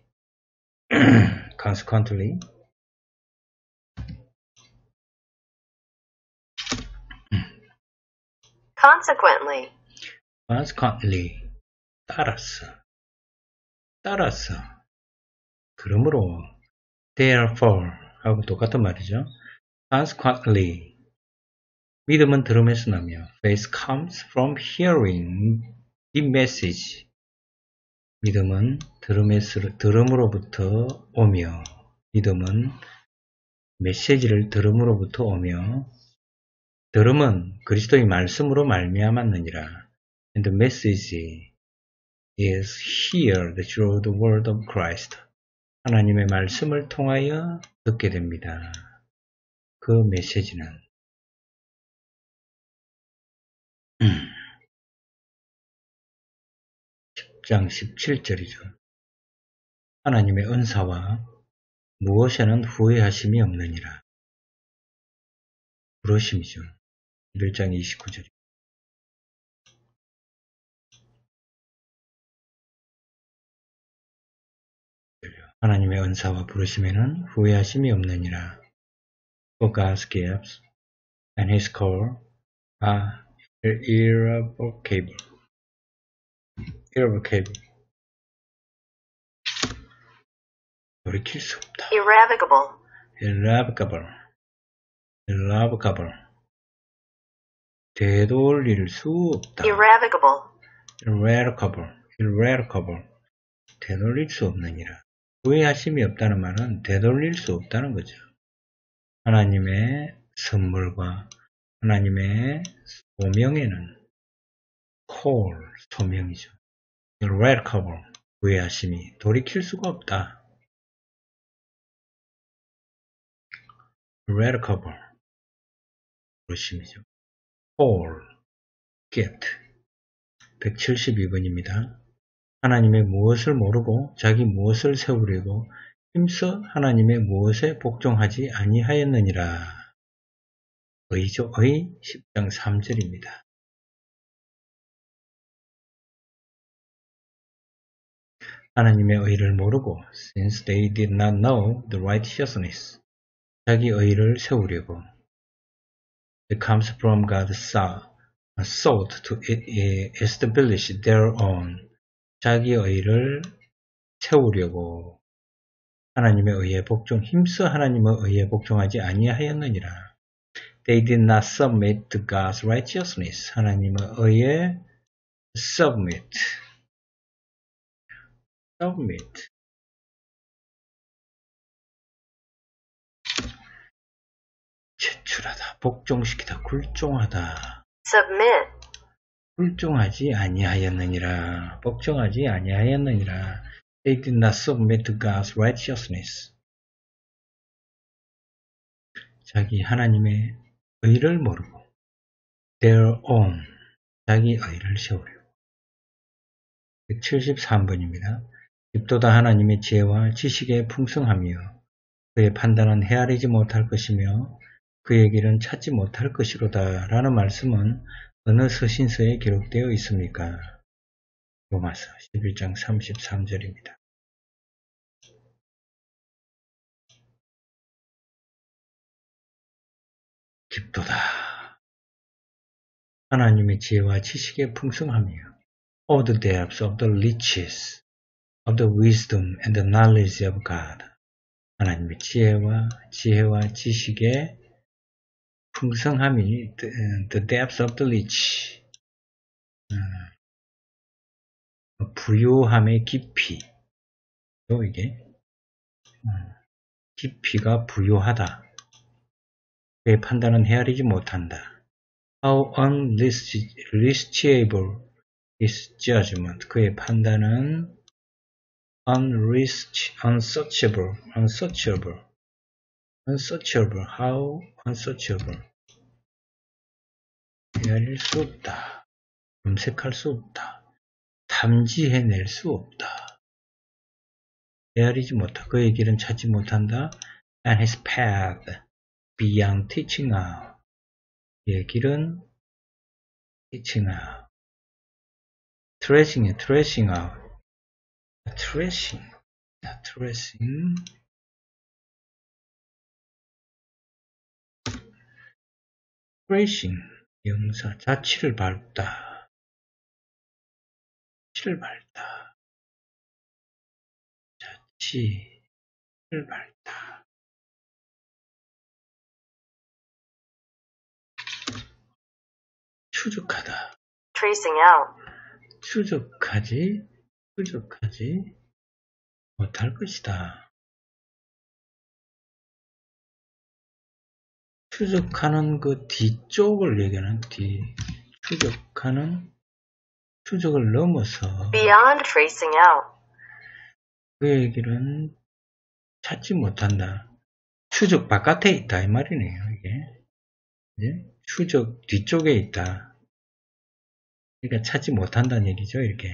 따라서 그러므로 therefore 하고 똑같은 말이죠. consequently 믿음은 들음에서 나며 faith comes from hearing the message. 믿음은 들음으로부터 오며 믿음은 메시지를 들음으로부터 오며 들음은 그리스도의 말씀으로 말미암았느니라. And the message is heard through the word of Christ. 하나님의 말씀을 통하여 듣게 됩니다. 그 메시지는 10장 17절이죠. 하나님의 은사와 무엇에는 후회하심이 없느니라. 부르심이죠. 1장 29절. 하나님의 은사와 부르심에는 후회하심이 없느니라. For God's gifts and His call are irrevocable. 돌이킬 수 없다. irrevocable. 되돌릴 수 없다. irrevocable. 되돌릴 수 없느니라. 후회하심이 없다는 말은 되돌릴 수 없다는 거죠. 하나님의 선물과 하나님의 소명에는 call, 소명이죠. irrevocable, 후회하심이 돌이킬 수가 없다. irrevocable, 부르심이죠. call, get. 172번입니다. 하나님의 무엇을 모르고 자기 무엇을 세우려고 힘써 하나님의 무엇에 복종하지 아니하였느니라. 의죠. 의 10장 3절입니다. 하나님의 의를 모르고 since they did not know the righteousness 자기 의를 세우려고 it comes from God sought to establish their own 자기 의를 세우려고 하나님의 의에 힘써 하나님의 의에 복종하지 아니하였느니라. They did not submit to God's righteousness. 하나님의 의에 submit. 제출하다, 복종시키다, 굴종하다. submit, 굴종하지 아니하였느니라. 복종하지 아니하였느니라. They did not submit to God's righteousness. 자기 하나님의 의를 모르고 their own 자기 의를 세우려고. 173번입니다. 입도다 하나님의 지혜와 지식에 풍성하며 그의 판단은 헤아리지 못할 것이며 그의 길은 찾지 못할 것이로다 라는 말씀은 어느 서신서에 기록되어 있습니까? 로마서 11장 33절입니다. 깊도다. 하나님의 지혜와 지식의 풍성함이요. All the depths of the riches of the wisdom and the knowledge of God. 하나님의 지혜와 지식의 풍성함이 the depths of the rich. 부요함의 깊이. 또 이게 깊이가 부요하다. 그의 판단은 헤아리지 못한다. How unreachable is judgment. 그의 판단은 unsearchable. How unsearchable. 헤아릴 수 없다. 검색할 수 없다. 탐지해낼 수 없다. 헤아리지 못한다. 그의 길은 찾지 못한다. And his path beyond teaching out. 그의 길은 teaching out. tracing out. tracing. tracing. 명사 자취를 밟다. 자취를 밟다. 추적하다. Tracing out. 추적하지 못할 것이다. 추적하는 그 뒤쪽을 얘기하는 추적을 넘어서 Beyond tracing out. 그의 길은 찾지 못한다. 추적 바깥에 있다 이 말이네요. 이게 추적 뒤쪽에 있다. 그러니까 찾지 못한다는 얘기죠. 이렇게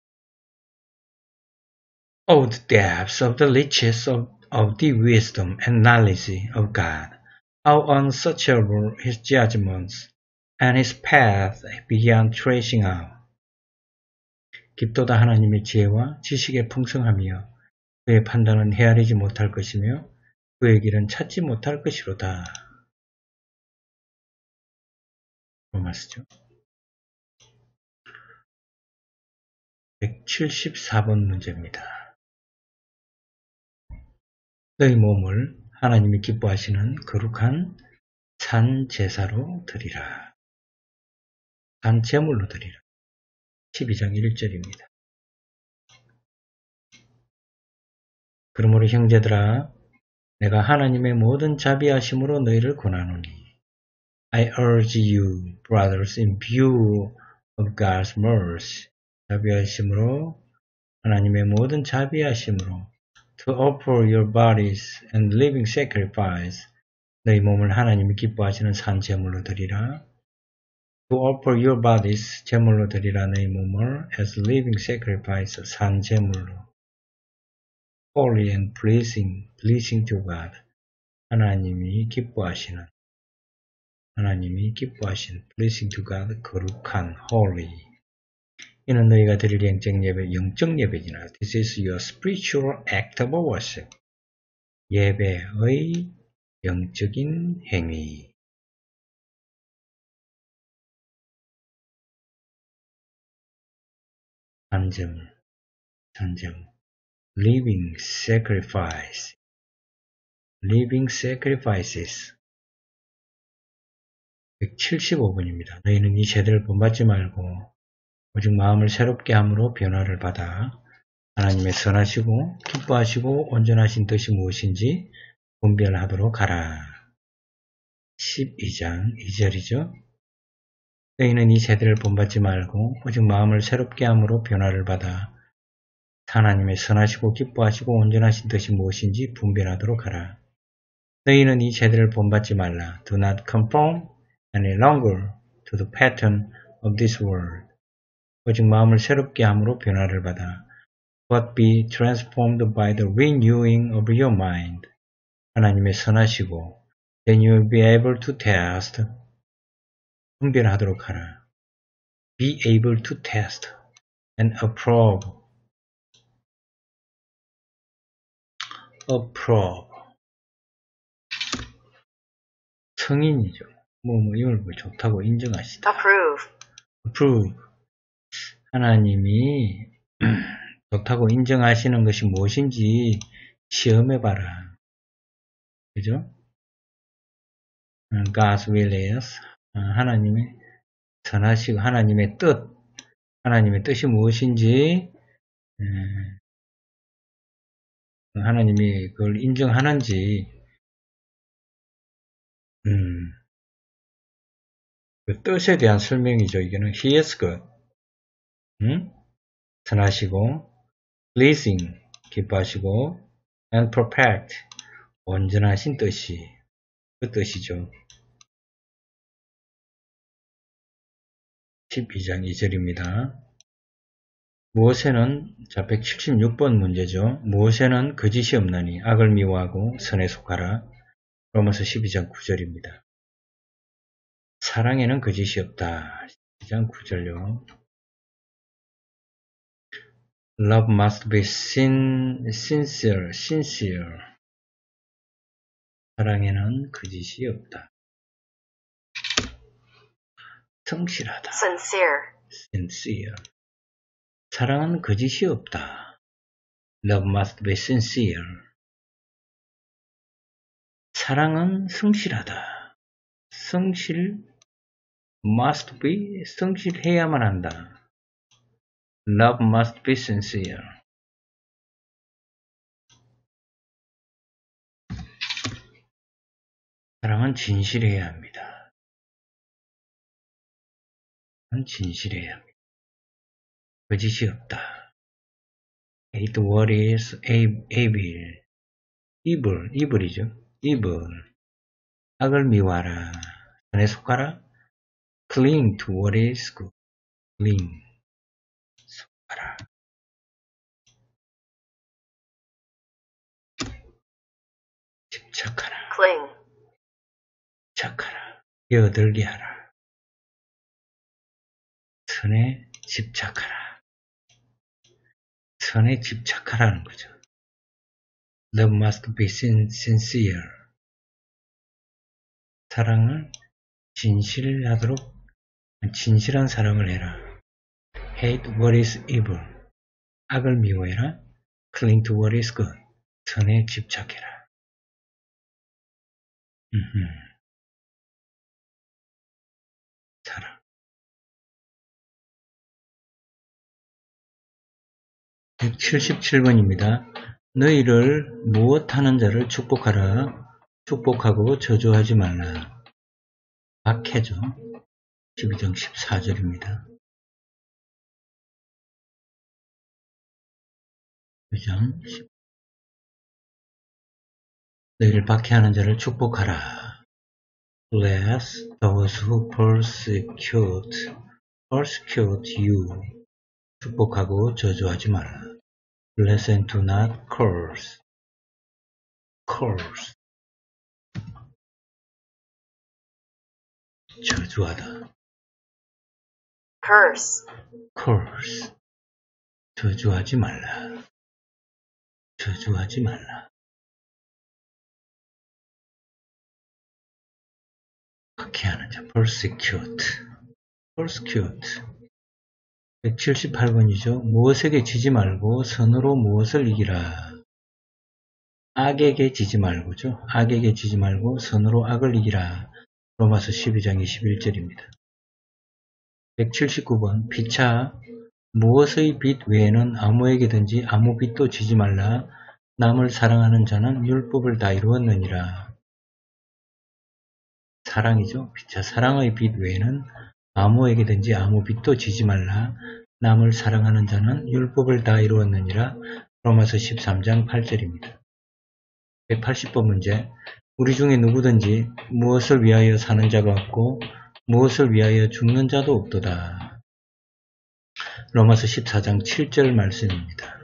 Oh, the depths of the riches of the wisdom and knowledge of God. How unsearchable his judgments and his path beyond tracing out. 깊도다 하나님의 지혜와 지식의 풍성함이여 그의 판단은 헤아리지 못할 것이며 그의 길은 찾지 못할 것이로다. 로마서죠. 174번 문제입니다. 너희 몸을 하나님이 기뻐하시는 거룩한 산 제사로 드리라. 산 제물로 드리라. 12장 1절입니다. 그러므로 형제들아 내가 하나님의 모든 자비하심으로 너희를 권하노니 I urge you, brothers, in view of God's mercy. 자비하심으로 하나님의 모든 자비하심으로 to offer your bodies and living sacrifice. 너희 몸을 하나님이 기뻐하시는 산 제물로 드리라. To offer your bodies, 제물로 드리라 너희 몸을 as living sacrifice, 산 제물로. Holy and pleasing to God. 하나님이 기뻐하시는 pleasing to God, 거룩한 holy. 이는 너희가 드릴 영적 예배이나 This is your spiritual act of worship. 예배의 영적인 행위. 산제물. Living sacrifices. 175번입니다. 너희는 이 제도를 본받지 말고 오직 마음을 새롭게 함으로 변화를 받아 하나님의 선하시고 기뻐하시고 온전하신 뜻이 무엇인지 분별하도록 하라. 12장 2절이죠. 너희는 이 제도를 본받지 말고 오직 마음을 새롭게 함으로 변화를 받아 하나님의 선하시고 기뻐하시고 온전하신 뜻이 무엇인지 분별하도록 하라. 너희는 이 제도를 본받지 말라. Do not conform any longer to the pattern of this world. 오직 마음을 새롭게 함으로 변화를 받아 but be transformed by the renewing of your mind. 하나님의 선하시고 then you will be able to test. 분별하도록 하라. be able to test and approve. approve. 성인이죠. 이걸 좋다고 인정하시다. approve, approve. 하나님이 좋다고 인정하시는 것이 무엇인지 시험해봐라. 그죠? God's will is 하나님의 선하시고 하나님의 뜻, 하나님의 뜻이 무엇인지 하나님이 그걸 인정하는지 그 뜻에 대한 설명이죠. 이거는 He is good. 선하시고 pleasing 기뻐하시고 and perfect 온전하신 뜻이 그 뜻이죠. 12장 2절입니다. 무엇에는 자 176번 문제죠. 무엇에는 거짓이 없나니 악을 미워하고 선에 속하라. 로마서 12장 9절입니다. 사랑에는 거짓이 없다. 12장 9절요. Love must be sincere. 사랑에는 거짓이 없다. 성실하다. sincere. 사랑은 거짓이 없다. Love must be sincere. 사랑은 성실하다. must be 성실해야만 한다. Love must be sincere. 사랑은 진실해야 합니다. 진실해야 합니다. 거짓이 없다. Hate what is evil이죠. evil. 악을 미워하라. 선에 속하라. Cling to what is good. cling. 속하라. 집착하라. cling, 집착하라. 여들게 하라. 선에 집착하라. 선에 집착하라는 거죠. Love must be sincere. 사랑을 진실하도록 진실한 사랑을 해라. Hate what is evil. 악을 미워해라. Cling to what is good. 선에 집착해라. 사랑. 177번입니다. 너희를 무엇하는 자를 축복하라. 축복하고 저주하지 말라. 박해죠. 12장 14절입니다. 12장 10. 너희를 박해하는 자를 축복하라. Bless those who persecute you. 축복하고 저주하지 말라. Bless and do not curse. 저주하다. curse, 저주하지 말라. 박해하는 자. persecute. 178번이죠. 무엇에게 지지 말고 선으로 무엇을 이기라. 악에게 지지 말고죠. 악에게 지지 말고 선으로 악을 이기라. 로마서 12장 21절입니다. 179번 피차 무엇의 빚 외에는 아무에게든지 아무 빚도 지지 말라. 남을 사랑하는 자는 율법을 다 이루었느니라. 사랑이죠. 피차 사랑의 빚 외에는 아무에게든지 아무 빚도 지지 말라. 남을 사랑하는 자는 율법을 다 이루었느니라. 로마서 13장 8절입니다. 180번 문제. 우리 중에 누구든지 무엇을 위하여 사는 자가 없고 무엇을 위하여 죽는 자도 없도다. 로마서 14장 7절 말씀입니다.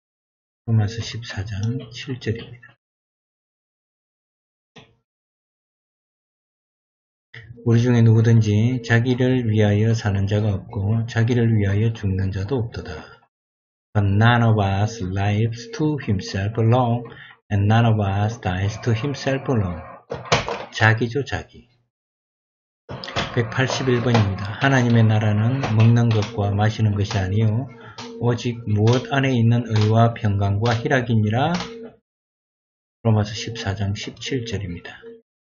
로마서 14장 7절입니다. 우리 중에 누구든지 자기를 위하여 사는 자가 없고 자기를 위하여 죽는 자도 없도다. But none of us lives to himself alone, and none of us dies to himself alone. 자기죠, 자기. 181번입니다. 하나님의 나라는 먹는 것과 마시는 것이 아니요 오직 무엇 안에 있는 의와 평강과 희락이니라. 로마서 14장 17절입니다.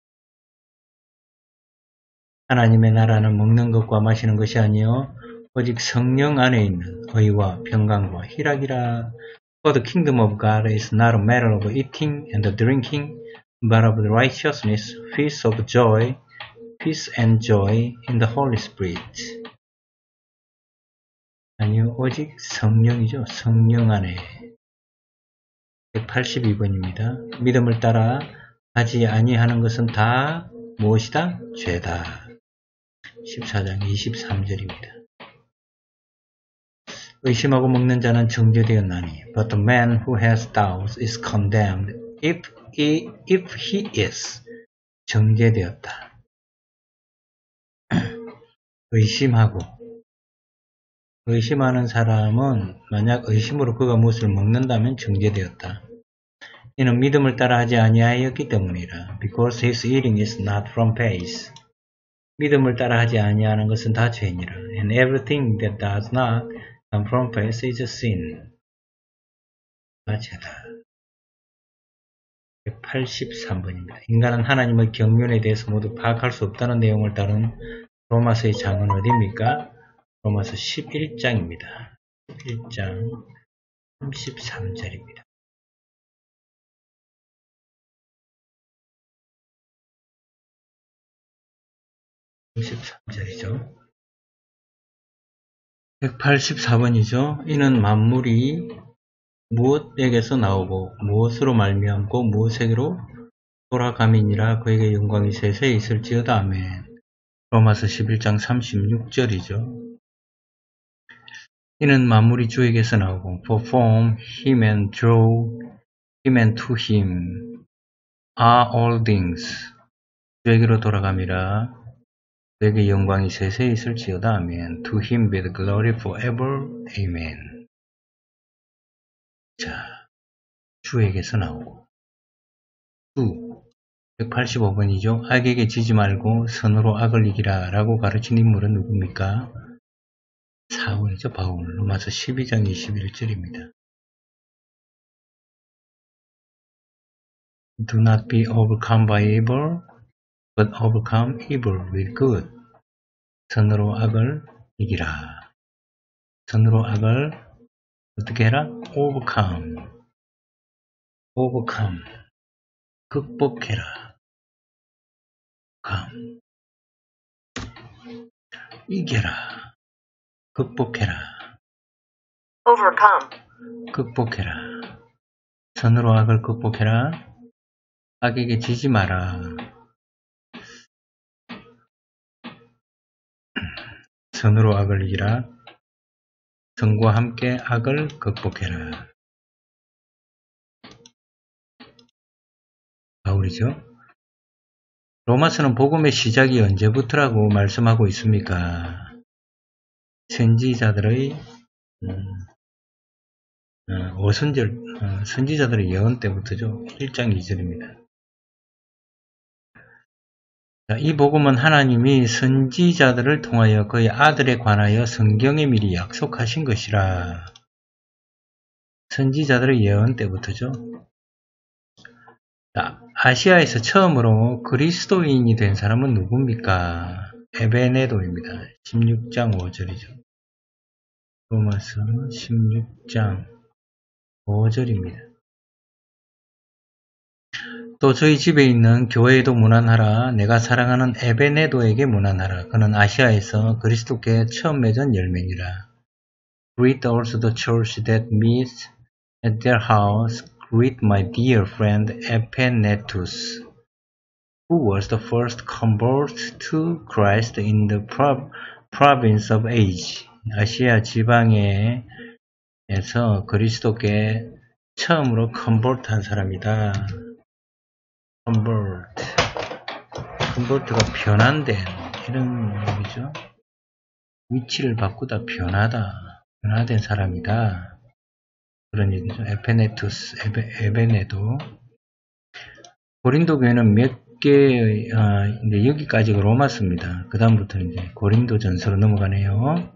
하나님의 나라는 먹는 것과 마시는 것이 아니요 오직 성령 안에 있는 의와 평강과 희락이라. For the kingdom of God is not a matter of eating and drinking, but of the righteousness, peace and joy in the Holy Spirit. 아니요, 오직 성령이죠. 성령 안에. 182번입니다. 믿음을 따라 하지 아니하는 것은 다 무엇이다? 죄다. 14장 23절입니다. 의심하고 먹는 자는 정죄되었나니, but the man who has doubts is condemned if he is. 정죄되었다. 의심하는 사람은 만약 의심으로 그가 무엇을 먹는다면 정죄되었다. 이는 믿음을 따라 하지 아니하였기 때문이라. Because his eating is not from faith. 믿음을 따라 하지 아니하는 것은 다 죄니라. And everything that does not come from faith is a sin. 다 죄다. 183번입니다. 인간은 하나님의 경륜에 대해서 모두 파악할 수 없다는 내용을 다룬 로마서의 장은 어디입니까? 로마서 11장입니다. 11장 33절입니다. (33절이죠) 184번이죠. 이는 만물이 무엇에게서 나오고 무엇으로 말미암고 무엇에게로 돌아감이니라. 그에게 영광이 세세히 있을지어다. 아멘. 로마서 11장 36절이죠. 이는 만물이 주에게서 나오고 For from him and through him and to him are all things. 주에게로 돌아감이라. 그에게 영광이 세세히 있을지어다. 아멘. To him be the glory forever. Amen. 자, 주에게서 나오고 주 185번이죠. 악에게 지지 말고 선으로 악을 이기라 라고 가르친 인물은 누굽니까? 사울이죠. 바울. 로마서 12장 21절입니다. Do not be overcome by evil, but overcome evil with good. 선으로 악을 이기라. 선으로 악을 어떻게 해라? overcome. 극복해라. 이겨라. 극복해라. overcome, 극복해라. 선으로 악을 극복해라. 악에게 지지 마라. 선으로 악을 이기라. 선과 함께 악을 극복해라. 바울이죠. 로마서는 복음의 시작이 언제부터라고 말씀하고 있습니까? 선지자들의 선지자들의 예언 때부터죠. 1장 2절입니다. 자, 이 복음은 하나님이 선지자들을 통하여 그의 아들에 관하여 성경에 미리 약속하신 것이라. 선지자들의 예언 때부터죠. 자, 아시아에서 처음으로 그리스도인이 된 사람은 누굽니까? 에베네도입니다. 16장 5절이죠. 로마서 16장 5절입니다. 또 저희 집에 있는 교회에도 문안하라. 내가 사랑하는 에베네도에게 문안하라. 그는 아시아에서 그리스도께 처음 맺은 열매니라. Greet also the church that meets at their house. Greet my dear friend Epenetus, who was the first convert to Christ in the province of Asia. 아시아 지방에서 그리스도께 처음으로 컨버트한 사람이다. 컨버트가 변환된, 이런 얘기죠. 위치를 바꾸다 변화된 사람이다. 그런 얘기죠. 에베네도. 고린도 교회는 몇 개의, 이제 여기까지가 로마서입니다. 그 다음부터는 이제 고린도 전서로 넘어가네요.